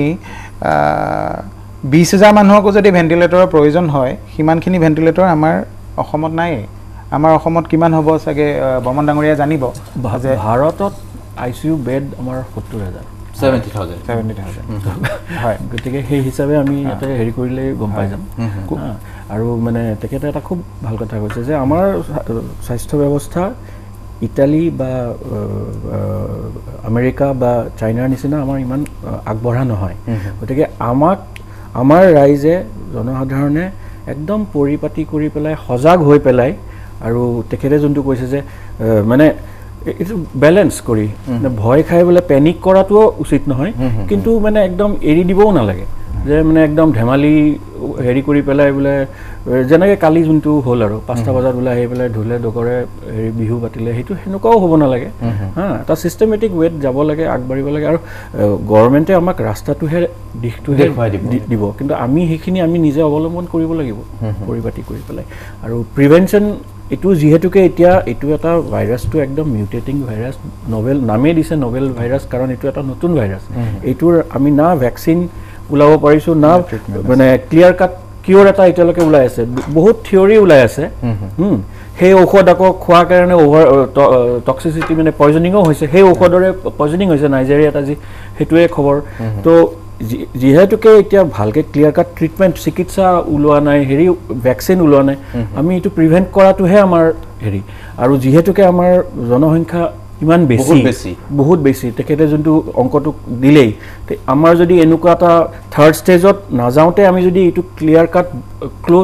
Speaker 3: বিশ হাজাৰ মানুহকো যদি ভেণ্টিলেটৰৰ প্ৰয়োজন হয় সিমানখিনি ভেণ্টিলেটৰ আমাৰ অসমত নাই আমাৰ অসমত কিমান হ'ব চাগে বৰ্মন ডাঙৰীয়াই জানিব
Speaker 4: যে ভাৰতত আই চি ইউ বেড আমাৰ সত্তৰ হাজাৰ
Speaker 1: ছেভেণ্টি থাউজেণ্ড
Speaker 3: ছেভেণ্টি থাউজেণ্ড
Speaker 4: হয় গতিকে সেই হিচাপে আমি ইয়াতে হেৰি কৰিলে গম পাই যাম আৰু মানে তেখেতে এটা খুব ভাল কথা কৈছে যে আমাৰ স্বাস্থ্য ব্যৱস্থা ইটালী বা আমেৰিকা বা চাইনাৰ নিচিনা আমাৰ ইমান আগবঢ়া নহয় গতিকে আমাক আমাৰ ৰাইজে জনসাধাৰণে একদম পৰিপাতি কৰি পেলাই সজাগ হৈ পেলাই আৰু তেখেতে যোনটো কৈছে যে মানে এইটো বেলেঞ্চ কৰি ভয় খাই বোলে পেনিক কৰাটোও উচিত নহয় কিন্তু মানে একদম এৰি দিবও নালাগে যে মানে একদম ধেমালি হেৰি কৰি পেলাই বোলে যেনেকৈ কালি যোনটো হ'ল আৰু পাঁচটা বজাত ওলাই আহি পেলাই ঢোলে ডগৰে হেৰি বিহু পাতিলে সেইটো সেনেকুৱাও হ'ব নালাগে হা এটা ছিষ্টেমেটিক ৱেত যাব লাগে আগবাঢ়িব লাগে আৰু গভৰ্ণমেণ্টে আমাক ৰাস্তাটোহে দিশটোহে দিব কিন্তু আমি সেইখিনি আমি নিজে অৱলম্বন কৰিব লাগিব পৰিপাতি কৰি পেলাই আৰু প্ৰিভেনশ্যন এইটো যিহেতুকে এতিয়া এইটো এটা ভাইৰাছটো একদম মিউটেটিং ভাইৰাছ নভেল নামেই দিছে নভেল ভাইৰাছ কাৰণ এইটো এটা নতুন ভাইৰাছ এইটোৰ আমি না ভেকচিন ওলাব পাৰিছোঁ না মানে ক্লিয়াৰ কাট কিয়ৰ এটা এতিয়ালৈকে ওলাই আছে বহুত থিয়ৰী ওলাই আছে সেই ঔষধ আকৌ খোৱাৰ কাৰণে অভাৰ টক্সিচিটি মানে পয়জনিঙো হৈছে সেই ঔষধৰে পয়জনিং হৈছে নাইজেৰিয়াত আজি সেইটোৱে খবৰ তো যিহেতুকে এতিয়া ভালকৈ ক্লিয়াৰ কাট ট্ৰিটমেণ্ট চিকিৎসা ওলোৱা নাই হেৰি ভেকচিন ওলোৱা নাই আমি এইটো প্ৰিভেণ্ট কৰাটোহে আমাৰ হেৰি আৰু যিহেতুকে আমাৰ জনসংখ্যা ইমান বেছি বহুত বেছি তেখেতে যোনটো অংকটো দিলেই আমাৰ যদি এনেকুৱা এটা থাৰ্ড ষ্টেজত নাযাওঁতে আমি যদি এইটো ক্লিয়াৰ কাট ক্লোজ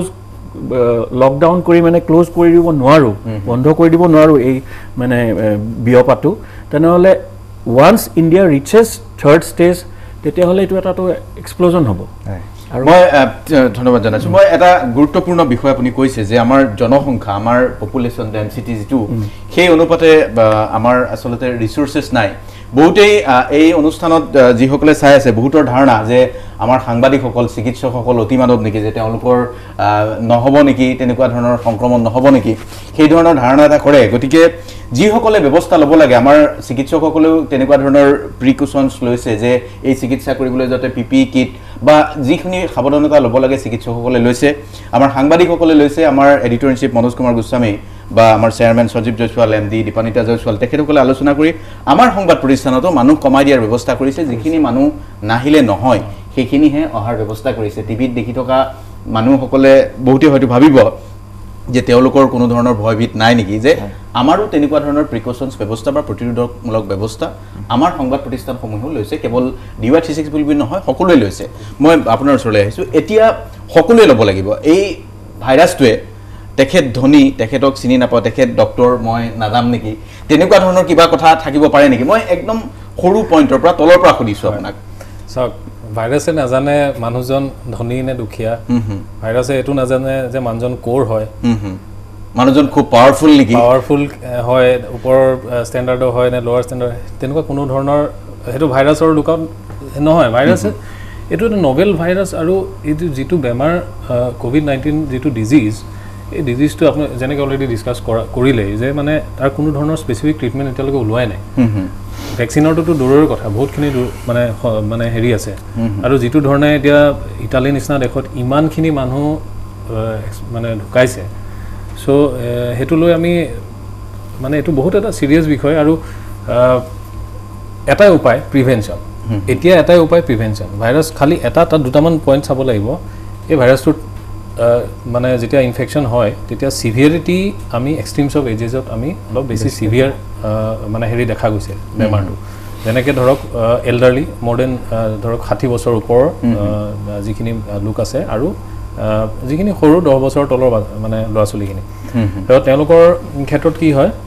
Speaker 4: লকডাউন কৰি মানে ক্লোজ কৰি দিব নোৱাৰোঁ বন্ধ কৰি দিব নোৱাৰোঁ এই মানে বিয়পাটো তেনেহ'লে once India reaches third stage তেতিয়াহ'লে এইটো এটা এক্সপ্ল'জন হ'ব
Speaker 1: মই ধন্যবাদ জানাইছোঁ মই এটা গুৰুত্বপূৰ্ণ বিষয় আপুনি কৈছে যে আমাৰ জনসংখ্যা আমাৰ পপুলেশ্যন ডেনচিটি যিটো সেই অনুপাতে আমাৰ আচলতে ৰিচোৰ্চেছ নাই বহুতেই এই অনুষ্ঠানত যিসকলে চাই আছে বহুতৰ ধাৰণা যে আমাৰ সাংবাদিকসকল চিকিৎসকসকল অতিমানৱ নেকি যে তেওঁলোকৰ নহ'ব নেকি তেনেকুৱা ধৰণৰ সংক্ৰমণ নহ'ব নেকি সেই ধৰণৰ ধাৰণা এটা কৰে গতিকে যিসকলে ব্যৱস্থা ল'ব লাগে আমাৰ চিকিৎসকসকলেও তেনেকুৱা ধৰণৰ প্ৰিকশ্যনছ লৈছে যে এই চিকিৎসা কৰিবলৈ যাতে পি পি ই কিট বা যিখিনি সাৱধানতা ল'ব লাগে চিকিৎসকসকলে লৈছে আমাৰ সাংবাদিকসকলে লৈছে আমাৰ editor in chief Manoj Kumar Goswami বা আমাৰ chairman Sanjeev Jaiswal M D Dipanita Jaiswal তেখেতসকলে আলোচনা কৰি আমাৰ সংবাদ প্ৰতিষ্ঠানতো মানুহ কমাই দিয়াৰ ব্যৱস্থা কৰিছে যিখিনি মানুহ নাহিলে নহয় সেইখিনিহে অহাৰ ব্যৱস্থা কৰিছে টিভিত দেখি থকা মানুহসকলে বহুতে হয়তো ভাবিব যে তেওঁলোকৰ কোনো ধৰণৰ ভয়ভীত নাই নেকি যে আমাৰো তেনেকুৱা ধৰণৰ প্ৰিকশ্যনছ ব্যৱস্থা বা প্ৰতিৰোধকমূলক ব্যৱস্থা আমাৰ সংবাদ প্ৰতিষ্ঠানসমূহেও লৈছে কেৱল ডি ৱাই থ্ৰী ছিক্স বুলি নহয় সকলোৱে লৈছে মই আপোনাৰ ওচৰলৈ আহিছোঁ এতিয়া সকলোৱে ল'ব লাগিব এই ভাইৰাছটোৱে তেখেত ধনী তেখেতক চিনি নাপাওঁ তেখেত ডক্টৰ মই নাজাম নেকি তেনেকুৱা ধৰণৰ কিবা কথা থাকিব পাৰে নেকি মই একদম সৰু পইণ্টৰ পৰা তলৰ পৰা সুধিছোঁ আপোনাক
Speaker 2: চাওক ভাইৰাছে নাজানে মানুহজন ধনী নে দুখীয়া ভাইৰাছে এইটো নাজানে যে মানুহজন ক'ৰ হয়
Speaker 1: মানুহজন খুব পাৱাৰফুল নেকি
Speaker 2: পাৱাৰফুল হয় ওপৰৰ ষ্টেণ্ডাৰ্ডৰ হয় নে লোৱাৰ ষ্টেণ্ডাৰ্ড তেনেকুৱা কোনো ধৰণৰ সেইটো ভাইৰাছৰ দোকান নহয় ভাইৰাছে এইটো এটা নভেল ভাইৰাছ আৰু এইটো যিটো বেমাৰ কোভিড নাইণ্টিন যিটো ডিজিজ এই ডিজিজটো আপুনি যেনেকৈ অলৰেডি ডিছকাছ কৰা কৰিলেই যে মানে তাৰ কোনো ধৰণৰ স্পেচিফিক ট্ৰিটমেণ্ট এতিয়ালৈকে ওলোৱাই নাই ভেকচিনৰটোতো দূৰৰ কথা বহুতখিনি মানে মানে হেৰি আছে আৰু যিটো ধৰণে এতিয়া ইটালীৰ নিচিনা দেশত ইমানখিনি মানুহ মানে ঢুকাইছে চ' সেইটো লৈ আমি মানে এইটো বহুত এটা ছিৰিয়াছ বিষয় আৰু এটাই উপায় প্ৰিভেনশ্যন এতিয়া এটাই উপায় প্ৰিভেনশ্যন ভাইৰাছ খালি এটা তাত দুটামান পইণ্ট চাব লাগিব এই ভাইৰাছটোত মানে যেতিয়া ইনফেকশ্যন হয় তেতিয়া চিভিয়াৰিটি আমি এক্সট্ৰিমছ অফ এজেছত আমি অলপ বেছি চিভিয়াৰ মানে হেৰি দেখা গৈছে বেমাৰটো যেনেকৈ ধৰক এল্ডাৰলি মোৰ দেন ধৰক ষাঠি বছৰ ওপৰৰ যিখিনি লোক আছে আৰু যিখিনি সৰু দহ বছৰৰ তলৰ মানে ল'ৰা ছোৱালীখিনি তেওঁলোকৰ ক্ষেত্ৰত কি হয়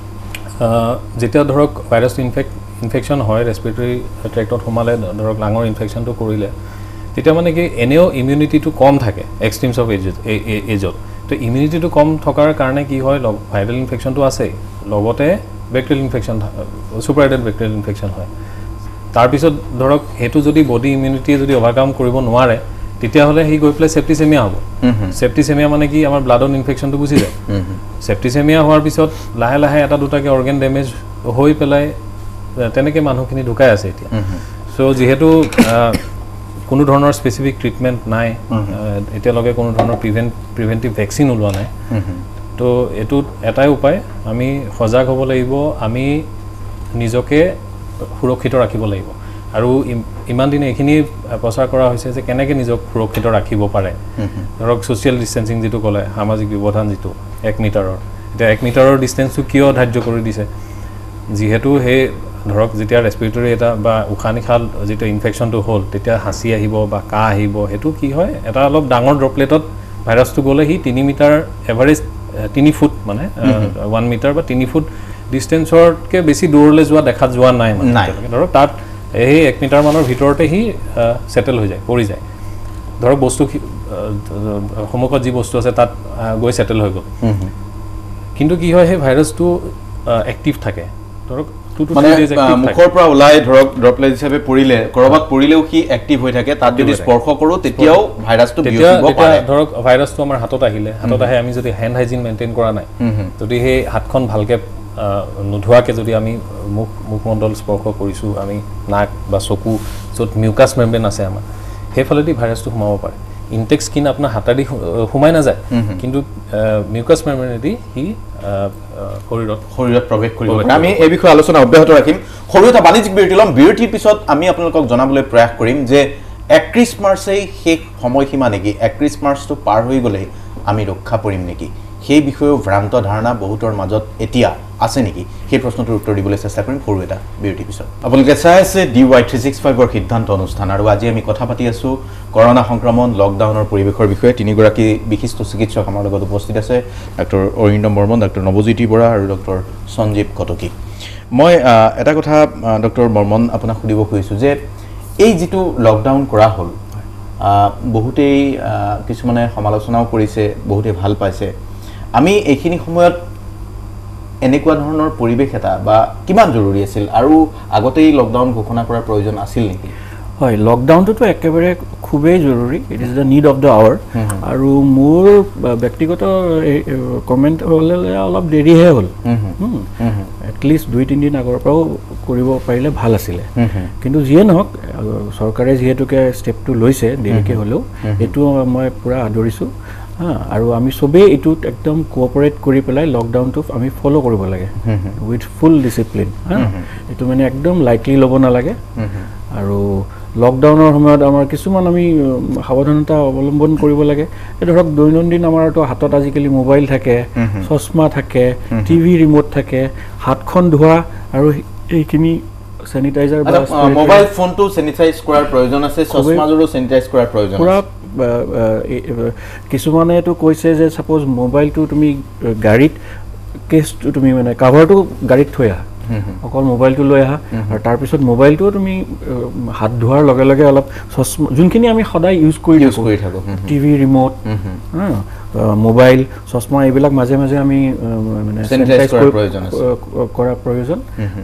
Speaker 2: যেতিয়া ধৰক ভাইৰাছটো ইনফেক্ট ইনফেকশ্যন হয় ৰেছপিৰেটৰী ট্ৰেক্টত সোমালে ধৰক লাঙৰ ইনফেকশ্যনটো কৰিলে তেতিয়া মানে কি এনেও ইমিউনিটিটো কম থাকে এক্সট্ৰিমছ অফ এজত এজত তো ইমিউনিটিটো কম থকাৰ কাৰণে কি হয় ভাইৰেল ইনফেকশ্যনটো আছেই লগতে bacterial infection superadded bacterial infection হয় তাৰপিছত ধৰক সেইটো যদি বডি ইমিউনিটিয়ে যদি অভাৰকাম কৰিব নোৱাৰে তেতিয়াহ'লে সি গৈ পেলাই চেপ্টিচেমিয়া হ'ব চেপ্টিচেমিয়া মানে কি আমাৰ ব্লাডত ইনফেকশ্যনটো গুচি যায় চেপ্টিচেমিয়া হোৱাৰ পিছত লাহে লাহে এটা দুটাকৈ অৰ্গেন ডেমেজ হৈ পেলাই তেনেকৈ মানুহখিনি ঢুকাই আছে এতিয়া চ' যিহেতু কোনো ধৰণৰ স্পেচিফিক ট্ৰিটমেণ্ট নাই এতিয়ালৈকে কোনো ধৰণৰ প্ৰিভেণ্ট প্ৰিভেণ্টিভ ভেকচিন ওলোৱা নাই তো এইটোত এটাই উপায় আমি সজাগ হ'ব লাগিব আমি নিজকে সুৰক্ষিত ৰাখিব লাগিব আৰু ইমান দিনে এইখিনি প্ৰচাৰ কৰা হৈছে যে কেনেকৈ নিজক সুৰক্ষিত ৰাখিব পাৰে ধৰক ছ'চিয়েল ডিষ্টেঞ্চিং যিটো ক'লে সামাজিক ব্যৱধান যিটো এক মিটাৰৰ এতিয়া এক মিটাৰৰ ডিষ্টেঞ্চটো কিয় ধাৰ্য কৰি দিছে যিহেতু সেই ধৰক যেতিয়া ৰেছপিৰেটৰী এটা বা উশাহ নিশাহ যেতিয়া ইনফেকশ্যনটো হ'ল তেতিয়া হাঁচি আহিব বা কাহ আহিব সেইটো কি হয় এটা অলপ ডাঙৰ ড্ৰপলেটত ভাইৰাছটো গ'লে সি তিনি মিটাৰ এভাৰেজ তিনি ফুট মানে ওৱান মিটাৰ বা তিনি ফুট ডিষ্টেঞ্চতকৈ বেছি দূৰলৈ যোৱা দেখা যোৱা নাই মানে ধৰক তাত সেই এক মিটাৰমানৰ ভিতৰতে সি ছেটেল হৈ যায় পৰি যায় ধৰক বস্তু সন্মুখত যি বস্তু আছে তাত গৈ ছেটেল হৈ গ'ল কিন্তু কি হয় সেই ভাইৰাছটো এক্টিভ থাকে ধৰক মানে
Speaker 1: মুখৰ পৰা ওলাই ধৰক ড্ৰপলেট হিচাপে পৰিলে কৰবাত পৰিলেও সি এক্টিভ হৈ থাকে তাত যদি স্পৰ্শ কৰোঁ তেতিয়াও ভাইৰাছটো বিয়পিব পাৰে
Speaker 2: ধৰক ভাইৰাছটো আমাৰ হাতত আহিলে হাতত আহে আমি যদি হেণ্ড হাইজিন মেইনটেইন কৰা নাই যদি সেই হাতখন ভালকৈ নোধোৱাকৈ যদি আমি মুখ মুখমণ্ডল স্পৰ্শ কৰিছোঁ আমি নাক বা চকু য'ত মিউকাছ মেম্ব্ৰেন আছে আমাৰ সেইফালেদি ভাইৰাছটো সোমাব পাৰে ইনটেক স্কিন আপোনাৰ হাতেদি সোমাই নাযায় কিন্তু মিউকাছ মেম্ব্ৰেনেদি সি শৰীৰত
Speaker 1: শৰীৰত প্ৰৱেশ কৰিব পাৰে আমি এই বিষয়ে আলোচনা অব্যাহত ৰাখিম সৰু এটা বাণিজ্যিক বিৰতি ল'ম বিৰতিৰ পিছত আমি আপোনালোকক জনাবলৈ প্ৰয়াস কৰিম যে একত্ৰিছ মাৰ্চেই শেষ সময়সীমা নেকি একত্ৰিছ মাৰ্চটো পাৰ হৈ গ'লেই আমি ৰক্ষা পৰিম নেকি সেই বিষয়েও ভ্ৰান্ত ধাৰণা বহুতৰ মাজত এতিয়া আছে নেকি সেই প্ৰশ্নটোৰ উত্তৰ দিবলৈ চেষ্টা কৰিম সৰু এটা বিৰতিৰ পিছত আপোনালোকে চাই আছে ডি ৱাই থ্ৰী ছিক্স ফাইভৰ সিদ্ধান্ত অনুষ্ঠান আৰু আজি আমি কথা পাতি আছোঁ কৰোনা সংক্ৰমণ লকডাউনৰ পৰিৱেশৰ বিষয়ে তিনিগৰাকী বিশিষ্ট চিকিৎসক আমাৰ লগত উপস্থিত আছে ডক্টৰ অৰিন্দম বৰ্মন ডক্টৰ নৱজ্যোতি বৰা আৰু ডক্টৰ সঞ্জীৱ কটকী মই এটা কথা ডক্টৰ বৰ্মন আপোনাক সুধিব খুজিছোঁ যে এই যিটো লকডাউন কৰা হ'ল বহুতেই কিছুমানে সমালোচনাও কৰিছে বহুতে ভাল পাইছে আমি এইখিনি সময়ত এনেকুৱা ধৰণৰ পৰিৱেশ এটা বা কিমান জৰুৰী আছিল আৰু আগতেই লকডাউন ঘোষণা কৰাৰ প্ৰয়োজন আছিল নেকি
Speaker 4: হয় লকডাউনটোতো একেবাৰে খুবেই জৰুৰী it is the need of the hour আৰু মোৰ ব্যক্তিগত কমেণ্ট হ'লে অলপ দেৰিহে হ'ল এটলিষ্ট দুই তিনিদিন আগৰ পৰাও কৰিব পাৰিলে ভাল আছিলে কিন্তু যিয়ে নহওক চৰকাৰে যিহেতুকে ষ্টেপটো লৈছে দেৰিকৈ হ'লেও এইটো মই পূৰা আদৰিছোঁ হা আৰু আমি চবেই এইটোত একদম কোঅপাৰেট কৰি পেলাই লকডাউনটো আমি ফ'ল' কৰিব লাগে উইথ ফুল ডিচিপ্লিন হা এইটো মানে একদম লাইটলি ল'ব নালাগে আৰু লকডাউনৰ সময়ত আমাৰ কিছুমান আমি সাৱধানতা অৱলম্বন কৰিব লাগে এই ধৰক দৈনন্দিন আমাৰতো হাতত আজিকালি মোবাইল থাকে চশমা থাকে টিভি ৰিম'ট থাকে হাতখন ধোৱা আৰু এইখিনি চেনিটাইজাৰ বা
Speaker 1: মোবাইল ফোনটো চেনিটাইজ কৰাৰ প্ৰয়োজন আছে চশমাযোৰো চেনিটাইজ কৰাৰ প্ৰয়োজন
Speaker 4: পুৰা কিছুমানেতো কৈছে যে ছাপ'জ মোবাইলটো তুমি গাড়ীত কেছটো তুমি মানে কাভাৰটো গাড়ীত থৈ আহা অকল মোবাইলটো লৈ আহা আৰু তাৰপিছত মোবাইলটোও তুমি হাত ধোৱাৰ লগে লগে অলপ চশমা যোনখিনি আমি সদায় ইউজ কৰি
Speaker 1: ইউজ কৰি থাকোঁ
Speaker 4: টিভি ৰিম'ট মোবাইল চশমা এইবিলাক মাজে মাজে আমি মানে চেনিটাইজ কৰাৰ প্ৰয়োজন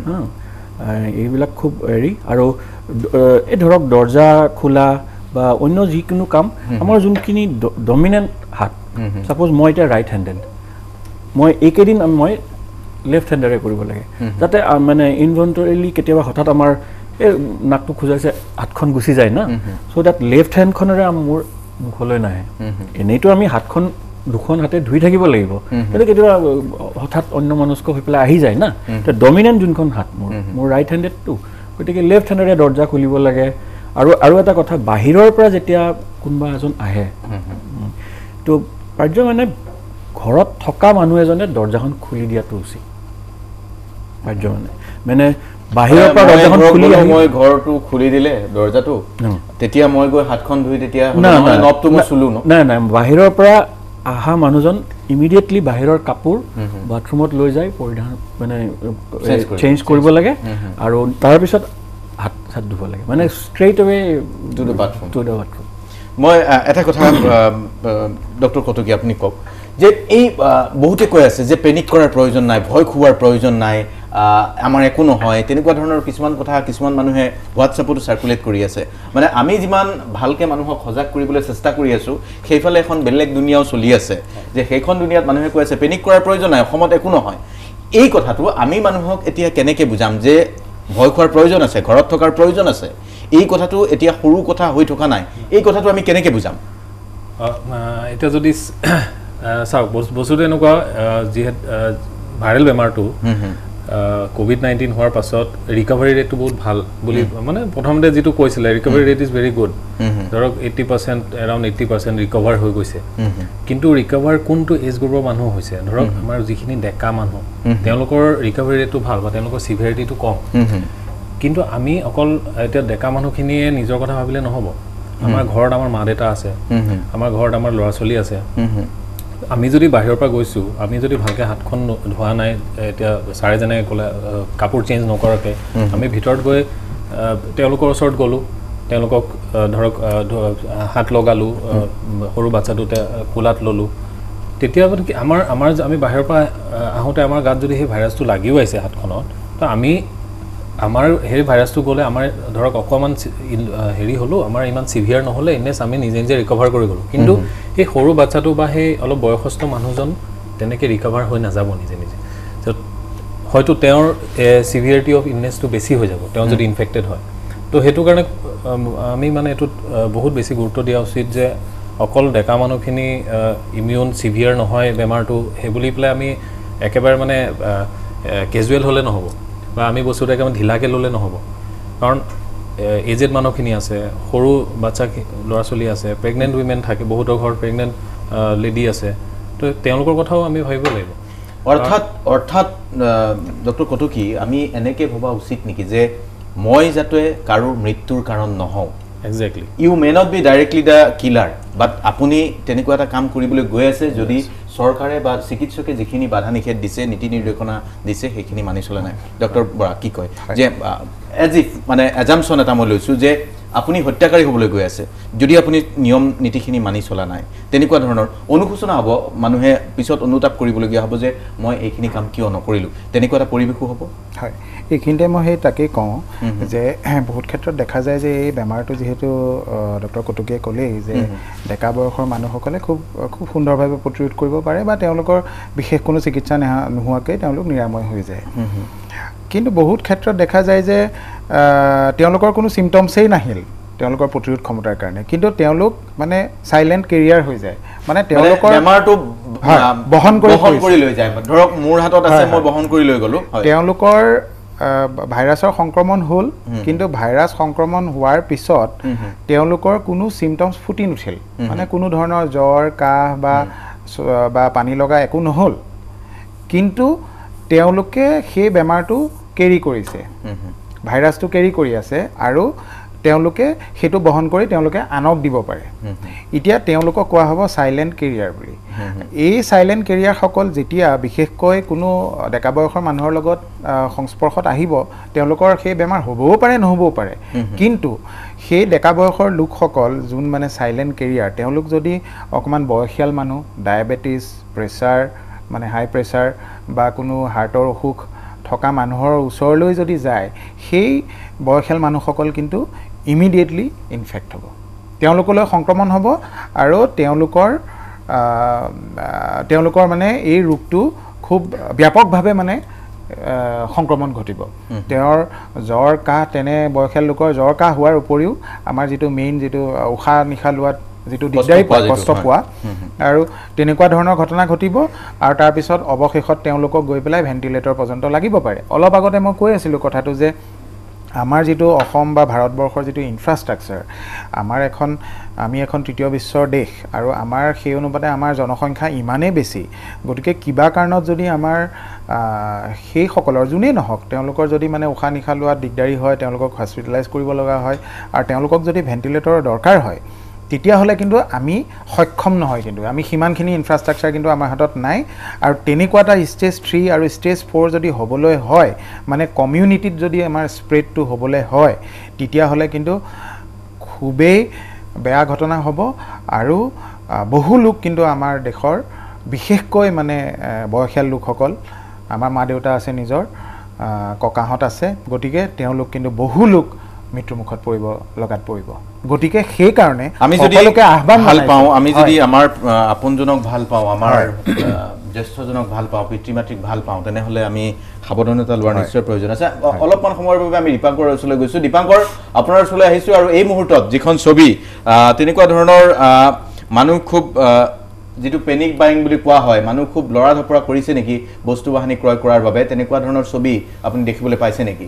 Speaker 4: এইবিলাক খুব হেৰি আৰু এই ধৰক দৰ্জা খোলা বা অন্য যিকোনো কাম আমাৰ যোনখিনি ডমিনেণ্ট হাত ছাপ'জ মই এতিয়া ৰাইট হেণ্ডেড মই এইকেইদিন মই লেফ্ট হেণ্ডেৰে কৰিব লাগে যাতে মানে ইনভণ্টৰিলি কেতিয়াবা হঠাৎ আমাৰ এই নাকটো খোজাইছে হাতখন গুচি যায় না চ' ডেট লেফ্ট হেণ্ডখনেৰে মোৰ মুখলৈ নাহে এনেইতো আমি হাতখন দুখন হাতে ধুই থাকিব লাগিব কিন্তু কেতিয়াবা হঠাৎ অন্য মনস্ক হৈ পেলাই আহি যায় না এতিয়া ডমিনেণ্ট যোনখন হাত মোৰ মোৰ ৰাইট হেণ্ডেডটো গতিকে লেফ্ট হেণ্ডেৰে দৰ্জা খুলিব লাগে আৰু আৰু এটা কথা বাহিৰৰ পৰা যেতিয়া কোনোবা এজন আহে তো পাৰ্য মানে ঘৰত থকা মানুহ এজনে দৰ্জাখন খুলি দিয়াটো উচিত পাৰ্য মানে মানে বাহিৰৰ পৰা দৰ্জাখন খুলি
Speaker 1: মই ঘৰটো খুলি দিলে দৰ্জাটো তেতিয়া মই গৈ হাতখন ধুই তেতিয়া নবটো মই চুলো
Speaker 4: নাই নাই বাহিৰৰ পৰা আহা মানুহজন ইমিডিয়েটলি বাহিৰৰ কাপোৰ বাথৰুমত লৈ যায় পৰিধান মানে চেঞ্জ কৰিব লাগে আৰু তাৰপিছত হাত হাত ধুব লাগে মানে straight away
Speaker 1: to the bathroom
Speaker 4: to the bathroom
Speaker 1: মই এটা কথা ডক্টৰ কটকী আপুনি কওক যে এই বহুতে কৈ আছে যে পেনিক কৰাৰ প্ৰয়োজন নাই ভয় খোৱাৰ প্ৰয়োজন নাই আমাৰ একো নহয় তেনেকুৱা ধৰণৰ কিছুমান কথা কিছুমান মানুহে হোৱাটছএপতো চাৰ্কুলেট কৰি আছে মানে আমি যিমান ভালকৈ মানুহক সজাগ কৰিবলৈ চেষ্টা কৰি আছোঁ সেইফালে এখন বেলেগ দুনিয়াও চলি আছে যে সেইখন দুনিয়াত মানুহে কৈ আছে পেনিক কৰাৰ প্ৰয়োজন নাই অসমত একো নহয় এই কথাটো আমি মানুহক এতিয়া কেনেকৈ বুজাম যে ভয় খোৱাৰ প্ৰয়োজন আছে ঘৰত থকাৰ প্ৰয়োজন আছে এই কথাটো এতিয়া সৰু কথা হৈ থকা নাই এই কথাটো আমি কেনেকৈ বুজাম
Speaker 2: এতিয়া যদি চাওক বস্তুটো এনেকুৱা যিহেতু ভাইৰেল বেমাৰটো কোভিড নাইণ্টিন হোৱাৰ পাছত ৰিকভাৰী ৰেটটো বহুত ভাল বুলি মানে প্ৰথমতে যিটো কৈছিলে recovery rate is very good ধৰক eighty percent around eighty percent recover হৈ গৈছে কিন্তু ৰিকভাৰ কোনটো এজ গ্ৰুপৰ মানুহ হৈছে ধৰক আমাৰ যিখিনি ডেকা মানুহ তেওঁলোকৰ ৰিকভাৰী ৰেটটো ভাল বা তেওঁলোকৰ চিভিয়াৰিটিটো কম কিন্তু আমি অকল এতিয়া ডেকা মানুহখিনিয়ে নিজৰ কথা ভাবিলে নহ'ব আমাৰ ঘৰত আমাৰ মা দেউতা আছে আমাৰ ঘৰত আমাৰ ল'ৰা ছোৱালী আছে আমি যদি বাহিৰৰ পৰা গৈছোঁ আমি যদি ভালকৈ হাতখন ধোৱা নাই এতিয়া ছাৰে যেনেকৈ ক'লে কাপোৰ চেঞ্জ নকৰাকৈ আমি ভিতৰত গৈ তেওঁলোকৰ ওচৰত গ'লোঁ তেওঁলোকক ধৰক হাত লগালোঁ সৰু বাচ্ছাটোতে কোলাত ল'লোঁ তেতিয়া মানে কি আমাৰ আমাৰ আমি বাহিৰৰ পৰা আহোঁতে আমাৰ গাত যদি সেই ভাইৰাছটো লাগিও আহিছে হাতখনত তো আমি আমাৰ সেই ভাইৰাছটো গ'লে আমাৰ ধৰক অকণমান হেৰি হ'লোঁ আমাৰ ইমান চিভিয়াৰ নহ'লে ইনেছ আমি নিজে নিজে ৰিকভাৰ কৰি গ'লোঁ কিন্তু সেই সৰু বাচ্ছাটো বা সেই অলপ বয়সস্থ মানুহজন তেনেকৈ ৰিকভাৰ হৈ নাযাব নিজে নিজে হয়তো তেওঁৰ চিভিয়াৰিটি অফ ইলনেছটো বেছি হৈ যাব তেওঁ যদি ইনফেক্টেড হয় তো সেইটো কাৰণে আমি মানে এইটোত বহুত বেছি গুৰুত্ব দিয়া উচিত যে অকল ডেকা মানুহখিনি ইমিউন চিভিয়াৰ নহয় বেমাৰটো সেই বুলি পেলাই আমি একেবাৰে মানে কেজুৱেল হ'লে নহ'ব বা আমি বস্তুটো একেবাৰে ঢিলাকৈ ল'লে নহ'ব কাৰণ এজেড মানুহখিনি আছে সৰু বাচ্চা ল'ৰা ছোৱালী আছে প্ৰেগনেণ্ট উইমেন থাকে বহুতৰ ঘৰত প্ৰেগনেণ্ট লেডি আছে তো তেওঁলোকৰ কথাও আমি ভাবিব লাগিব
Speaker 1: অৰ্থাৎ অৰ্থাৎ ডক্টৰ কটকী আমি এনেকৈ ভবা উচিত নেকি যে মই যাতে কাৰো মৃত্যুৰ কাৰণ নহওঁ
Speaker 2: exactly
Speaker 1: you may not be directly the killer but আপুনি তেনেকুৱা এটা কাম কৰিবলৈ গৈ আছে যদি চৰকাৰে বা চিকিৎসকে যিখিনি বাধা নিষেধ দিছে নীতি নিৰ্দেশনা দিছে সেইখিনি মানি চলা নাই ডক্টৰ বৰা কি কয় যে এজ ইফ মানে এজামশ্যন এটা মই লৈছোঁ যে আপুনি হত্যাকাৰী হ'বলৈ গৈ আছে যদি আপুনি নিয়ম নীতিখিনি মানি চলা নাই তেনেকুৱা ধৰণৰ অনুশোচনা হ'ব মানুহে পিছত অনুতাপ কৰিবলগীয়া হ'ব যে মই এইখিনি কাম কিয় নকৰিলোঁ তেনেকুৱা এটা পৰিৱেশো হ'ব
Speaker 3: হয় এইখিনিতে মই সেই তাকেই কওঁ যে বহুত ক্ষেত্ৰত দেখা যায় যে এই বেমাৰটো যিহেতু ডক্টৰ কটকীয়ে ক'লেই যে ডেকা বয়সৰ মানুহসকলে খুব খুব সুন্দৰভাৱে প্ৰতিৰোধ কৰিব পাৰে বা তেওঁলোকৰ বিশেষ কোনো চিকিৎসা নোহোৱাকৈ তেওঁলোক নিৰাময় হৈ যায় কিন্তু বহুত ক্ষেত্ৰত দেখা যায় যে তেওঁলোকৰ কোনো চিমটমছেই নাহিল তেওঁলোকৰ প্ৰতিৰোধ ক্ষমতাৰ কাৰণে কিন্তু তেওঁলোক মানে চাইলেণ্ট কেৰিয়াৰ হৈ যায় মানে তেওঁলোকৰ
Speaker 1: বেমাৰটো
Speaker 3: বহন
Speaker 1: কৰি লৈ যায় ধৰক মোৰ হাতত আছে মই বহন কৰি লৈ গ'লোঁ
Speaker 3: তেওঁলোকৰ ভাইৰাছৰ সংক্ৰমণ হ'ল কিন্তু ভাইৰাছ সংক্ৰমণ হোৱাৰ পিছত তেওঁলোকৰ কোনো চিমটমছ ফুটি নুঠিল মানে কোনো ধৰণৰ জ্বৰ কাহ বা বা পানী লগা একো নহ'ল কিন্তু তেওঁলোকে সেই বেমাৰটো কেৰি কৰিছে ভাইৰাছটো কেৰি কৰি আছে আৰু তেওঁলোকে সেইটো বহন কৰি তেওঁলোকে আনক দিব পাৰে এতিয়া তেওঁলোকক কোৱা হ'ব চাইলেণ্ট কেৰিয়াৰ বুলি এই চাইলেণ্ট কেৰিয়াৰসকল যেতিয়া বিশেষকৈ কোনো ডেকা বয়সৰ মানুহৰ লগত সংস্পৰ্শত আহিব তেওঁলোকৰ সেই বেমাৰ হ'বও পাৰে নহ'বও পাৰে কিন্তু সেই ডেকা বয়সৰ লোকসকল যোন মানে চাইলেণ্ট কেৰিয়াৰ তেওঁলোক যদি অকণমান বয়সীয়াল মানুহ ডায়েবেটিছ প্ৰেছাৰ মানে হাই প্ৰেছাৰ বা কোনো হাৰ্টৰ অসুখ থকা মানুহৰ ওচৰলৈ যদি যায় সেই বয়সীয়াল মানুহসকল কিন্তু ইমিডিয়েটলি ইনফেক্ট হ'ব তেওঁলোকলৈ সংক্ৰমণ হ'ব আৰু তেওঁলোকৰ তেওঁলোকৰ মানে এই ৰোগটো খুব ব্যাপকভাৱে মানে সংক্ৰমণ ঘটিব তেওঁৰ জ্বৰ কাহ তেনে বয়সীয়াল লোকৰ জ্বৰ কাহ হোৱাৰ উপৰিও আমাৰ যিটো মেইন যিটো উশাহ নিশাহ লোৱাত যিটো দিগদাৰী পোৱা কষ্ট পোৱা আৰু তেনেকুৱা ধৰণৰ ঘটনা ঘটিব আৰু তাৰপিছত অৱশেষত তেওঁলোকক গৈ পেলাই ভেণ্টিলেটৰ পৰ্যন্ত লাগিব পাৰে অলপ আগতে মই কৈ আছিলোঁ কথাটো যে আমাৰ যিটো অসম বা ভাৰতবৰ্ষৰ যিটো ইনফ্ৰাষ্ট্ৰাকচাৰ আমাৰ এখন আমি এখন তৃতীয় বিশ্বৰ দেশ আৰু আমাৰ সেই অনুপাতে আমাৰ জনসংখ্যা ইমানেই বেছি গতিকে কিবা কাৰণত যদি আমাৰ সেইসকলৰ যোনেই নহওক তেওঁলোকৰ যদি মানে উশাহ নিশাহ লোৱাত দিগদাৰী হয় তেওঁলোকক হস্পিটেলাইজ কৰিব লগা হয় আৰু তেওঁলোকক যদি ভেণ্টিলেটৰৰ দৰকাৰ হয় তেতিয়াহ'লে কিন্তু আমি সক্ষম নহয় কিন্তু আমি সিমানখিনি ইনফ্ৰাষ্ট্ৰাকচাৰ কিন্তু আমাৰ হাতত নাই আৰু তেনেকুৱা এটা ষ্টেজ থ্ৰী আৰু ষ্টেজ ফ'ৰ যদি হ'বলৈ হয় মানে কমিউনিটিত যদি আমাৰ স্প্ৰেডটো হ'বলৈ হয় তেতিয়াহ'লে কিন্তু খুবেই বেয়া ঘটনা হ'ব আৰু বহু লোক কিন্তু আমাৰ দেশৰ বিশেষকৈ মানে বয়সীয়াল লোকসকল আমাৰ মা দেউতা আছে নিজৰ ককাহঁত আছে গতিকে তেওঁলোক কিন্তু বহু লোক মৃত্যুমুখত পৰিব লগাত পৰিব গতিকে সেই কাৰণে
Speaker 1: আমি যদি আহ্বান ভাল পাওঁ আমি যদি আমাৰ আপোনজনক ভাল পাওঁ আমাৰ জ্যেষ্ঠজনক ভাল পাওঁ পিতৃ মাতৃক ভাল পাওঁ তেনেহ'লে আমি সাৱধানতা লোৱাৰ নিশ্চয় প্ৰয়োজন আছে অলপমান সময়ৰ বাবে আমি দীপাংকৰ ওচৰলৈ গৈছোঁ দীপাংকৰ আপোনাৰ ওচৰলৈ আহিছোঁ আৰু এই মুহূৰ্তত যিখন ছবি তেনেকুৱা ধৰণৰ মানুহ খুব যিটো পেনিক বাইং বুলি কোৱা হয় মানুহ খুব লৰা ধপৰা কৰিছে নেকি বস্তু বাহানি ক্ৰয় কৰাৰ বাবে তেনেকুৱা ধৰণৰ ছবি আপুনি দেখিবলৈ পাইছে নেকি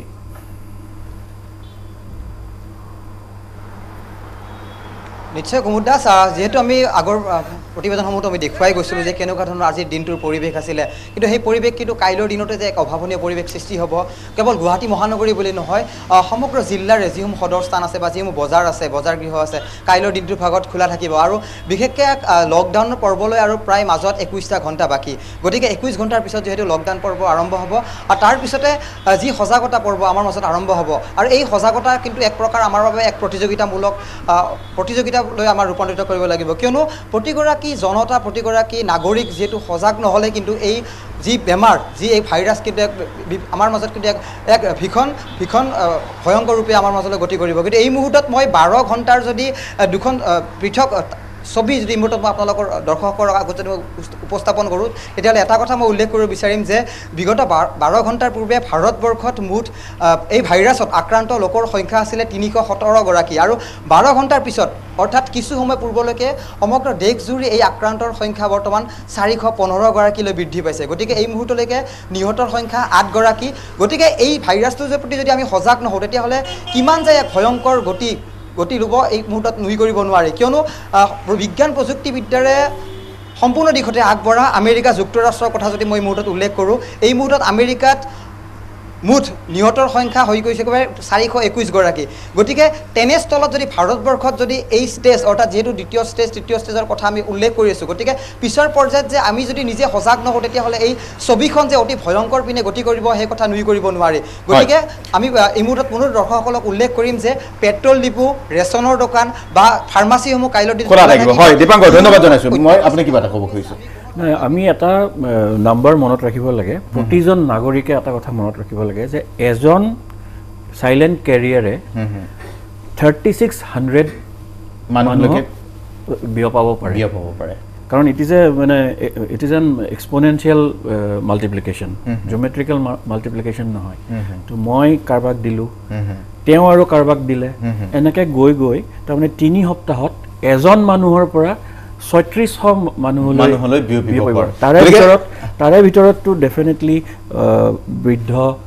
Speaker 5: নিশ্চয় কুমুদ দাস যেহেতু আমি আগৰ প্ৰতিবেদনসমূহত আমি দেখুৱাই গৈছিলোঁ যে কেনেকুৱা ধৰণৰ আজিৰ দিনটোৰ পৰিৱেশ আছিলে কিন্তু সেই পৰিৱেশ কিন্তু কাইলৈৰ দিনতে যে এক অভাৱনীয় পৰিৱেশ সৃষ্টি হ'ব কেৱল গুৱাহাটী মহানগৰী বুলি নহয় সমগ্ৰ জিলাৰে যিসমূহ সদৰ স্থান আছে বা যিসমূহ বজাৰ আছে বজাৰ গৃহ আছে কাইলৈৰ দিনটোৰ ভাগত খোলা থাকিব আৰু বিশেষকৈ লকডাউনৰ পৰ্বলৈ আৰু প্ৰায় মাজত একৈছটা ঘণ্টা বাকী গতিকে একৈছ ঘণ্টাৰ পিছত যিহেতু লকডাউন পৰ্ব আৰম্ভ হ'ব আৰু তাৰ পিছতে যি সজাগতা পৰ্ব আমাৰ মাজত আৰম্ভ হ'ব আৰু এই সজাগতা কিন্তু এক প্ৰকাৰ আমাৰ বাবে এক প্ৰতিযোগিতামূলক প্ৰতিযোগিতা লৈ আমাৰ ৰূপান্তৰিত কৰিব লাগিব কিয়নো প্ৰতিগৰাকী জনতা প্ৰতিগৰাকী নাগৰিক যিহেতু সজাগ নহ'লে কিন্তু এই যি বেমাৰ যি এই ভাইৰাছ কিন্তু এক আমাৰ মাজত কিন্তু এক এক ভীষণ ভীষণ ভয়ংকৰ ৰূপে আমাৰ মাজলৈ গতি কৰিব কিন্তু এই মুহূৰ্তত মই বাৰ ঘণ্টাৰ যদি দুখন পৃথক ছবি যদি মুহূৰ্তত মই আপোনালোকৰ দৰ্শকৰ আগত যদি মই উপস্থাপন কৰোঁ তেতিয়াহ'লে এটা কথা মই উল্লেখ কৰিব বিচাৰিম যে বিগত বাৰ ঘণ্টাৰ পূৰ্বে ভাৰতবৰ্ষত মুঠ এই ভাইৰাছত আক্ৰান্ত লোকৰ সংখ্যা আছিলে তিনিশ সোতৰগৰাকী আৰু বাৰ ঘণ্টাৰ পিছত অৰ্থাৎ কিছু সময় পূৰ্বলৈকে সমগ্ৰ দেশজুৰি এই আক্ৰান্তৰ সংখ্যা বৰ্তমান চাৰিশ পোন্ধৰগৰাকীলৈ বৃদ্ধি পাইছে গতিকে এই মুহূৰ্তলৈকে নিহতৰ সংখ্যা আঠগৰাকী গতিকে এই ভাইৰাছটোৰ প্ৰতি যদি আমি সজাগ নহওঁ তেতিয়াহ'লে কিমান যে এক ভয়ংকৰ গতি গতি ল'ব এই মুহূৰ্তত নুই কৰিব নোৱাৰি কিয়নো বিজ্ঞান প্ৰযুক্তিবিদ্যাৰে সম্পূৰ্ণ দিশতে আগবঢ়া আমেৰিকা যুক্তৰাষ্ট্ৰৰ কথা যদি মই মুহূৰ্তত উল্লেখ কৰোঁ এই মুহূৰ্তত আমেৰিকাত মুঠ নিহতৰ সংখ্যা হৈ গৈছে একেবাৰে চাৰিশ একৈছ গৰাকী গতিকে তেনেস্থলত যদি ভাৰতবৰ্ষত যদি এই ষ্টেজ অৰ্থাৎ যিহেতু দ্বিতীয় ষ্টেজ তৃতীয় ষ্টেজৰ কথা আমি উল্লেখ কৰি আছোঁ গতিকে পিছৰ পৰ্যায়ত যে আমি যদি নিজে সজাগ নহওঁ তেতিয়াহ'লে এই ছবিখন যে অতি ভয়ংকৰ পিনে গতি কৰিব সেই কথা নুই কৰিব নোৱাৰি গতিকে আমি এই মুহূৰ্তত পুনৰ দৰ্শকসকলক উল্লেখ কৰিম যে পেট্ৰল ডিপু ৰেচনৰ দোকান বা ফাৰ্মাচীসমূহ কাইলৈ দিন
Speaker 1: খোলা থাকিব হয় দীপাংকৰ ধন্যবাদ জনাইছোঁ মই আপুনি কিবা এটা ক'ব খুজিছোঁ
Speaker 4: আমি এটা নাম্বাৰ মনত ৰাখিব লাগে প্ৰতিজন নাগৰিকে এটা কথা মনত ৰাখিব লাগে যে এজন সাইলেন্ট কেৰিয়াৰে থাৰ্টি ছিক্স হাণ্ড্ৰেড মানুহকে বিয়পাব পাৰে
Speaker 1: বিয়পাব পাৰে
Speaker 4: কাৰণ ইট ইজ এ মানে it is an exponential multiplication geometrical multiplication নহয় তো মই কাৰোবাক দিলোঁ তেওঁ আৰু কাৰোবাক দিলে এনেকৈ গৈ গৈ তাৰমানে তিনি সপ্তাহত এজন মানুহৰ পৰা ছয়ত্ৰিশ মানুহলৈ বিয়পিব তাৰে ভিতৰত তাৰে ভিতৰততো ডেফিনেটলি বৃদ্ধ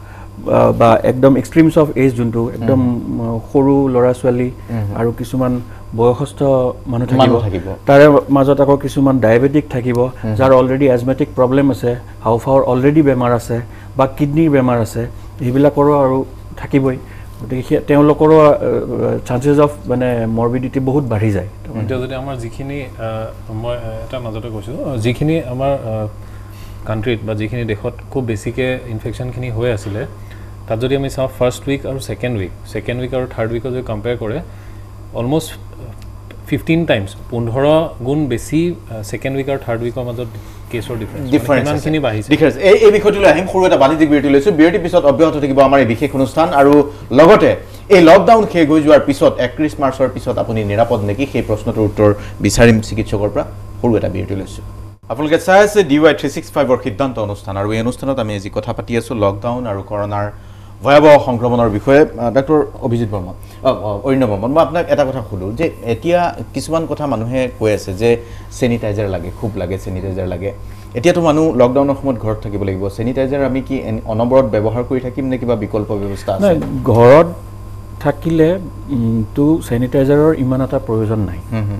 Speaker 4: বা একদম এক্সট্ৰিমছ অফ এজ যোনটো একদম সৰু ল'ৰা ছোৱালী আৰু কিছুমান বয়সস্থ মানুহ থাকিব তাৰে মাজত আকৌ কিছুমান ডায়েবেটিক থাকিব যাৰ অলৰেডি এজমেটিক প্ৰব্লেম আছে হাওঁফাওঁৰ অলৰেডি বেমাৰ আছে বা কিডনিৰ বেমাৰ আছে সেইবিলাকৰো আৰু থাকিবই গতিকে তেওঁলোকৰো চান্সেছ অফ মানে মৰ্বিডিটি বহুত বাঢ়ি যায়
Speaker 2: এতিয়া যদি আমাৰ যিখিনি মই এটা মাজতে কৈছোঁ যিখিনি আমাৰ কাণ্ট্ৰিত বা যিখিনি দেশত খুব বেছিকৈ ইনফেকশ্যনখিনি হৈ আছিলে তাত যদি আমি চাওঁ ফাৰ্ষ্ট উইক আৰু ছেকেণ্ড উইক ছেকেণ্ড উইক আৰু থাৰ্ড উইকত যদি কম্পেয়াৰ কৰে অলমষ্ট ফিফটিন টাইমছ পোন্ধৰ গুণ বেছি ছেকেণ্ড উইক আৰু থাৰ্ড উইকৰ মাজত কেছৰ ডিফাৰেঞ্চ ইমানখিনি বাঢ়িছে
Speaker 1: এই এই বিষয়টোলৈ আহিম সৰু এটা বাণিজ্যিক বিৰতি লৈছোঁ বিৰতিৰ পিছত অব্যাহত থাকিব আমাৰ এই বিশেষ অনুষ্ঠান আৰু লগতে এই লকডাউন শেষ হৈ যোৱাৰ পিছত একত্ৰিছ মাৰ্চৰ পিছত আপুনি নিৰাপদ নেকি সেই প্ৰশ্নটোৰ উত্তৰ বিচাৰিম চিকিৎসকৰ পৰা সৰু এটা বিৰতি লৈছোঁ আপোনালোকে চাই আছে ডি ৱাই থ্ৰী ছিক্স ফাইভৰ সিদ্ধান্ত অনুষ্ঠান আৰু এই অনুষ্ঠানত আমি আজি কথা পাতি আছোঁ লকডাউন আৰু কৰোনাৰ ভয়াৱহ সংক্ৰমণৰ বিষয়ে ডক্টৰ অভিজিত বৰ্মন অৰিন্দম বৰ্মন মই আপোনাক এটা কথা সুধোঁ যে এতিয়া কিছুমান কথা মানুহে কৈ আছে যে চেনিটাইজাৰ লাগে খুব লাগে চেনিটাইজাৰ লাগে এতিয়াতো মানুহ লকডাউনৰ সময়ত ঘৰত থাকিব লাগিব চেনিটাইজাৰ আমি কি অনবৰত ব্যৱহাৰ কৰি থাকিম নে কিবা বিকল্প ব্যৱস্থা আছে
Speaker 4: ঘৰত থাকিলে তো চেনিটাইজাৰৰ ইমান এটা প্ৰয়োজন নাই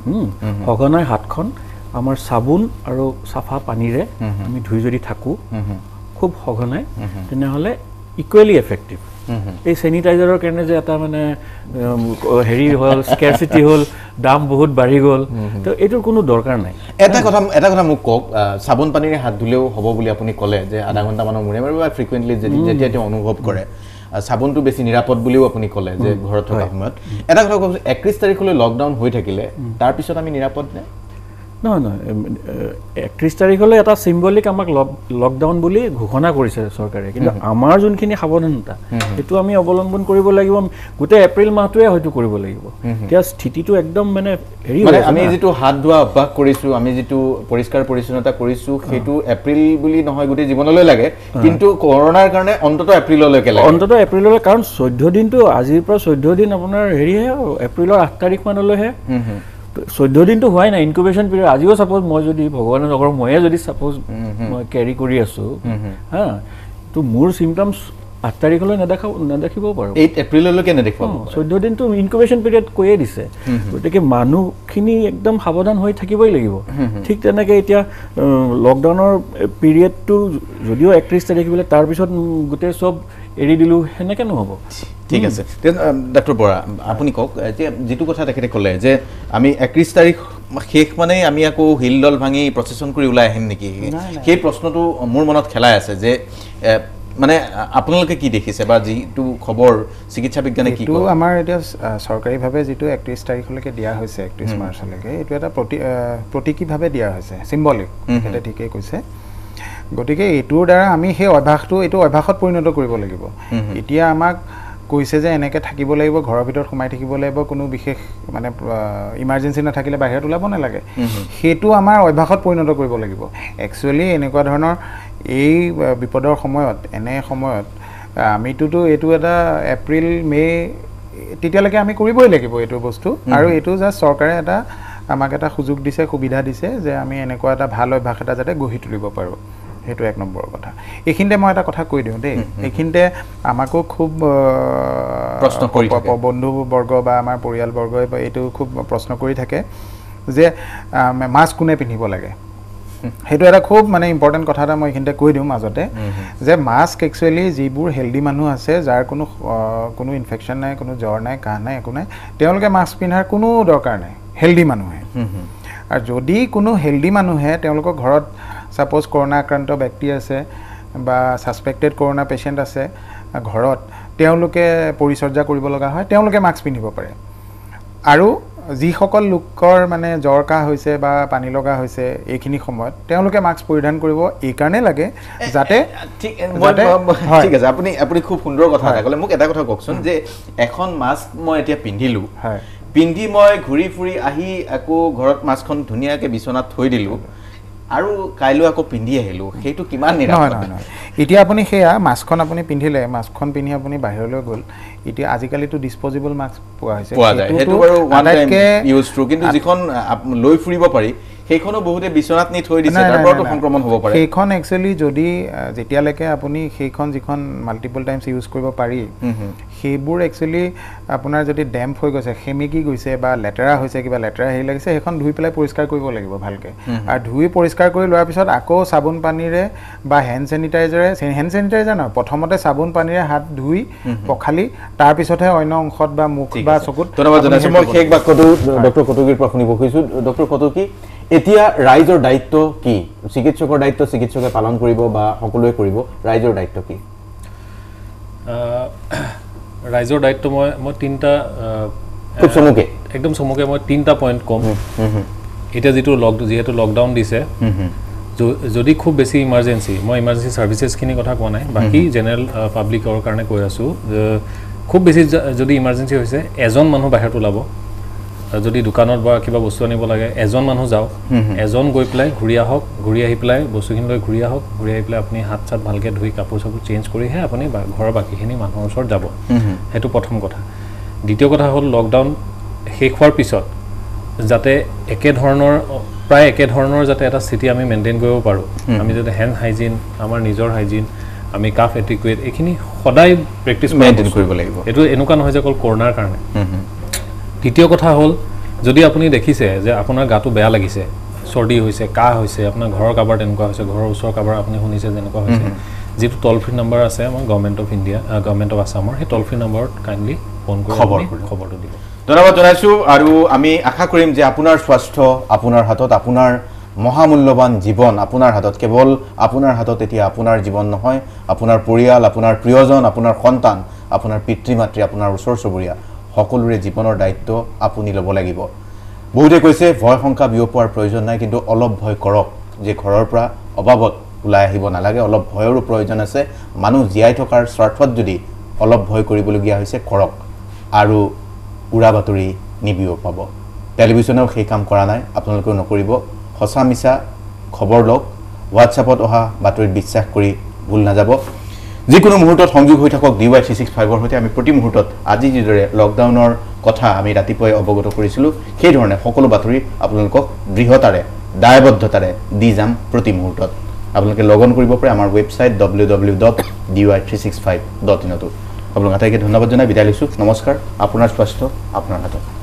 Speaker 4: সঘনাই হাতখন আমাৰ চাবোন আৰু চাফা পানীৰে আমি ধুই যদি থাকোঁ খুব সঘনাই তেনেহ'লে ইকুৱেলি এফেক্টিভ এই চেনিটাইজাৰৰ কাৰণে যে এটা মানে হেৰি হ'ল স্কেৰচিটি হ'ল দাম বহুত বাঢ়ি গ'ল তো এইটোৰ কোনো দৰকাৰ নাই
Speaker 1: এটা কথা এটা কথা মোক কওক চাবোন পানীৰে হাত ধুলেও হ'ব বুলি আপুনি ক'লে যে আধা ঘণ্টামানৰ মূৰে মূৰে বা ফ্ৰিকুৱেণ্টলি যেতিয়া তেওঁ অনুভৱ কৰে চাবোনটো বেছি নিৰাপদ বুলিও আপুনি ক'লে যে ঘৰত থকা সময়ত এটা কথা কওক একত্ৰিছ তাৰিখলৈ লকডাউন হৈ থাকিলে তাৰপিছত আমি নিৰাপদ নে
Speaker 4: নহয় নহয় একত্ৰিছ তাৰিখলৈ এটা চিম্বলিক আমাক লকডাউন বুলি ঘোষণা কৰিছে চৰকাৰে কিন্তু আমাৰ যোনখিনি সাৱধানতা সেইটো আমি অৱলম্বন কৰিব লাগিব গোটেই এপ্ৰিল মাহটোৱে হয়তো কৰিব লাগিব এতিয়া স্থিতিটো একদম মানে হেৰি
Speaker 1: আমি যিটো হাত ধোৱা অভ্যাস কৰিছোঁ আমি যিটো পৰিষ্কাৰ পৰিচ্ছন্নতা কৰিছোঁ সেইটো এপ্ৰিল বুলি নহয় গোটেই জীৱনলৈ লাগে কিন্তু কৰোনাৰ কাৰণে অন্ততঃ এপ্ৰিললৈকে লাগে
Speaker 4: অন্ততঃ এপ্ৰিললৈ কাৰণ চৈধ্য দিনটো আজিৰ পৰা চৈধ্য দিন আপোনাৰ হেৰিহে এপ্ৰিলৰ আঠ তাৰিখ মানলৈহে চৈধ্য দিনটো হোৱাই নাই ইনকুবেশ্যন পিৰিয়ড আজিও চাপ'জ মই যদি ভগৱানে নকৰক ময়ে যদি চাপ'জ মই কেৰি কৰি আছোঁ হা তো মোৰ চিমটমছ আঠ তাৰিখলৈ নেদেখাব নেদেখিবও পাৰোঁ
Speaker 1: এইট এপ্ৰিললৈকে নেদেখিব
Speaker 4: চৈধ্য দিনটো ইনকুবেশ্যন পিৰিয়ড কৈয়ে দিছে গতিকে মানুহখিনি একদম সাৱধান হৈ থাকিবই লাগিব ঠিক তেনেকৈ এতিয়া লকডাউনৰ পিৰিয়ডটো যদিও একত্ৰিছ তাৰিখ বোলে তাৰপিছত গোটেই চব এৰি দিলোঁ সেনেকৈ নহ'ব
Speaker 1: ঠিক আছে ডক্টৰ বৰা আপুনি কওক এতিয়া যিটো কথা তেখেতে ক'লে যে আমি একত্ৰিছ তাৰিখ শেষ মানে আমি আকৌ হিলডল ভাঙি প্ৰচেছন কৰি ওলাই আহিম নেকি সেই প্ৰশ্নটো মোৰ মনত খেলাই আছে যে মানে আপোনালোকে কি দেখিছে বা যিটো খবৰ চিকিৎসা বিজ্ঞানে কি কয়
Speaker 3: আমাৰ এতিয়া চৰকাৰীভাৱে যিটো একত্ৰিছ তাৰিখলৈকে দিয়া হৈছে একত্ৰিছ মাৰ্চলৈকে এইটো এটা প্ৰতি প্ৰতীকীভাৱে দিয়া হৈছে চিম্বলিক তেখেতে ঠিকেই কৈছে গতিকে এইটোৰ দ্বাৰা আমি সেই অভ্যাসটো এইটো অভ্যাসত পৰিণত কৰিব লাগিব এতিয়া আমাক কৈছে যে এনেকৈ থাকিব লাগিব ঘৰৰ ভিতৰত সোমাই থাকিব লাগিব কোনো বিশেষ মানে ইমাৰ্জেঞ্চি নাথাকিলে বাহিৰত ওলাব নালাগে সেইটো আমাৰ অভ্যাসত পৰিণত কৰিব লাগিব একচুৱেলি এনেকুৱা ধৰণৰ এই বিপদৰ সময়ত এনে সময়ত আমিটোতো এইটো এটা এপ্ৰিল মে তেতিয়ালৈকে আমি কৰিবই লাগিব এইটো বস্তু আৰু এইটো জাষ্ট চৰকাৰে এটা আমাক এটা সুযোগ দিছে সুবিধা দিছে যে আমি এনেকুৱা এটা ভাল অভ্যাস এটা যাতে গঢ়ি তুলিব পাৰোঁ সেইটো এক নম্বৰৰ কথা এইখিনিতে মই এটা কথা কৈ দিওঁ দেই এইখিনিতে আমাকো খুব
Speaker 1: প্ৰশ্ন কৰি থাকে
Speaker 3: বন্ধুবৰ্গ বা আমাৰ পৰিয়ালবৰ্গই এইটো খুব প্ৰশ্ন কৰি থাকে যে মাস্ক কোনে পিন্ধিব লাগে সেইটো এটা খুব মানে ইম্পৰ্টেণ্ট কথা এটা মই এইখিনিতে কৈ দিওঁ মাজতে যে মাস্ক একচুৱেলি যিবোৰ হেল্ডি মানুহ আছে যাৰ কোনো কোনো ইনফেকশ্যন নাই কোনো জ্বৰ নাই কাহ নাই একো নাই তেওঁলোকে মাস্ক পিন্ধাৰ কোনো দৰকাৰ নাই হেল্ডি মানুহে আৰু যদি কোনো হেল্ডি মানুহে তেওঁলোকৰ ঘৰত ছাপ'জ কৰোণা আক্ৰান্ত ব্যক্তি আছে বা ছাছপেক্টেড কৰোণা পেচেণ্ট আছে ঘৰত তেওঁলোকে পৰিচৰ্যা কৰিব লগা হয় তেওঁলোকে মাস্ক পিন্ধিব পাৰে আৰু যিসকল লোকৰ মানে জ্বৰ কাহ হৈছে বা পানী লগা হৈছে এইখিনি সময়ত তেওঁলোকে মাস্ক পৰিধান কৰিব এই কাৰণে লাগে যাতে
Speaker 1: ঠিক আছে আপুনি আপুনি খুব সুন্দৰ কথা এটা ক'লে মোক এটা কথা কওকচোন যে এখন মাস্ক মই এতিয়া পিন্ধিলোঁ পিন্ধি মই ঘূৰি ফুৰি আহি আকৌ ঘৰত মাস্কখন ধুনীয়াকৈ বিচনাত থৈ দিলোঁ আৰু কাইলৈ আকৌ পিন্ধি আহিলোঁ সেইটো কিমান নিৰাপদ
Speaker 3: নহয় নহয় এতিয়া আপুনি সেয়া মাস্কখন আপুনি পিন্ধিলে মাস্কখন পিন্ধি আপুনি বাহিৰলৈ গ'ল এতিয়া আজিকালিতো ডিছপ'জেবল মাস্ক পোৱা হৈছে
Speaker 1: পোৱা যায় সেইটো বাৰু ওৱান টাইম ইউজ ট্ৰু কিন্তু যিখন লৈ ফুৰিব পাৰি সেইখনো বহুতে বিচনাত নি থৈ দিছে তাৰ পৰাতো সংক্ৰমণ হ'ব পাৰে
Speaker 3: সেইখন একচুৱেলি যদি যেতিয়ালৈকে আপুনি সেইখন যিখন মাল্টিপল টাইমছ ইউজ কৰিব পাৰি সেইবোৰ একচুৱেলি আপোনাৰ যদি ডেম্প হৈ গৈছে সেমেকি গৈছে বা লেতেৰা হৈছে কিবা লেতেৰা হেৰি লাগিছে সেইখন ধুই পেলাই পৰিষ্কাৰ কৰিব লাগিব ভালকৈ আৰু ধুই পৰিষ্কাৰ কৰি লোৱাৰ পিছত আকৌ চাবোন পানীৰে বা হেণ্ড চেনিটাইজাৰে হেণ্ড চেনিটাইজাৰ নহয় প্ৰথমতে চাবোন পানীৰে হাত ধুই পখালি তাৰপিছতহে অন্য অংশত বা মুখ বা চকুত
Speaker 1: ধন্যবাদ জনাইছোঁ মই শেষ বাক্যটো ডক্টৰ কটকীৰ পৰা শুনিব খুজিছোঁ ডক্টৰ কটকী এতিয়া ৰাইজৰ দায়িত্ব কি চিকিৎসকৰ দায়িত্ব চিকিৎসকে পালন কৰিব বা সকলোৱে কৰিব ৰাইজৰ দায়িত্ব কি
Speaker 2: ৰাইজৰ দায়িত্ব মই মই তিনিটা
Speaker 1: খুব চমুকে
Speaker 2: একদম চমুকে মই তিনিটা পইণ্ট ক'ম এতিয়া যিটো লক যিহেতু লকডাউন দিছে যদি খুব বেছি ইমাৰ্জেঞ্চি মই ইমাৰ্জেঞ্চি ছাৰ্ভিচেছখিনিৰ কথা কোৱা নাই বাকী জেনেৰেল পাব্লিকৰ কাৰণে কৈ আছোঁ খুব বেছি যদি ইমাৰ্জেঞ্চি হৈছে এজন মানুহ বাহিৰত ওলাব যদি দোকানত বা কিবা বস্তু আনিব লাগে এজন মানুহ যাওক এজন গৈ পেলাই ঘূৰি আহক ঘূৰি আহি পেলাই বস্তুখিনি লৈ ঘূৰি আহক ঘূৰি আহি পেলাই আপুনি হাত চাত ভালকৈ ধুই কাপোৰ চাপোৰ চেঞ্জ কৰিহে আপুনি ঘৰৰ বাকীখিনি মানুহৰ ওচৰত যাব সেইটো প্ৰথম কথা দ্বিতীয় কথা হ'ল লকডাউন শেষ হোৱাৰ পিছত যাতে একেধৰণৰ প্ৰায় একেধৰণৰ যাতে এটা স্থিতি আমি মেইনটেইন কৰিব পাৰোঁ আমি যাতে হেণ্ড হাইজিন আমাৰ নিজৰ হাইজিন আমি কাফ এটিকুৱেট এইখিনি সদায় প্ৰেক্টিছ
Speaker 1: মেইনটেইন কৰিব লাগিব
Speaker 2: এইটো এনেকুৱা নহয় যে অকল কৰোণাৰ কাৰণে তৃতীয় কথা হ'ল যদি আপুনি দেখিছে যে আপোনাৰ গাটো বেয়া লাগিছে চৰ্দি হৈছে কাহ হৈছে আপোনাৰ ঘৰৰ কাৰোবাৰ তেনেকুৱা হৈছে ঘৰৰ ওচৰৰ কাৰোবাৰ আপুনি শুনিছে যেনেকুৱা হৈছে যিটো টল ফ্ৰী নম্বৰ আছে আমাৰ government of India government of আছামৰ সেই টল ফ্ৰী নম্বৰত কাইণ্ডলি ফোন কৰি খবৰ খবৰটো দিব
Speaker 1: ধন্যবাদ জনাইছোঁ আৰু আমি আশা কৰিম যে আপোনাৰ স্বাস্থ্য আপোনাৰ হাতত আপোনাৰ মহামূল্যৱান জীৱন আপোনাৰ হাতত কেৱল আপোনাৰ হাতত এতিয়া আপোনাৰ জীৱন নহয় আপোনাৰ পৰিয়াল আপোনাৰ প্ৰিয়জন আপোনাৰ সন্তান আপোনাৰ পিতৃ মাতৃ আপোনাৰ ওচৰ চুবুৰীয়া সকলোৰে জীৱনৰ দায়িত্ব আপুনি ল'ব লাগিব বহুতে কৈছে ভয় শংকা বিয়পোৱাৰ প্ৰয়োজন নাই কিন্তু অলপ ভয় কৰক যে ঘৰৰ পৰা অবাবত ওলাই আহিব নালাগে অলপ ভয়ৰো প্ৰয়োজন আছে মানুহ জীয়াই থকাৰ স্বাৰ্থত যদি অলপ ভয় কৰিবলগীয়া হৈছে কৰক আৰু উৰা বাতৰি নিবিয়পাব টেলিভিশ্যনেও সেই কাম কৰা নাই আপোনালোকেও নকৰিব সঁচা মিছা খবৰ লওক হোৱাটছআপত অহা বাতৰিত বিশ্বাস কৰি ভুল নাযাব যিকোনো মুহূৰ্তত সংযোগ হৈ থাকক ডি ৱাই থ্ৰী ছিক্স ফাইভৰ সৈতে আমি প্ৰতি মুহূৰ্তত আজি যিদৰে লকডাউনৰ কথা আমি ৰাতিপুৱাই অৱগত কৰিছিলোঁ সেইধৰণে সকলো বাতৰি আপোনালোকক দৃঢ়তাৰে দায়বদ্ধতাৰে দি যাম প্ৰতি মুহূৰ্তত আপোনালোকে লগ অন কৰিব পাৰে আমাৰ website W W dot D Y three six five dot ইনতো আপোনালোক আটাইকে ধন্যবাদ জনাই বিদায় লৈছোঁ নমস্কাৰ আপোনাৰ স্বাস্থ্য আপোনাৰ হাতত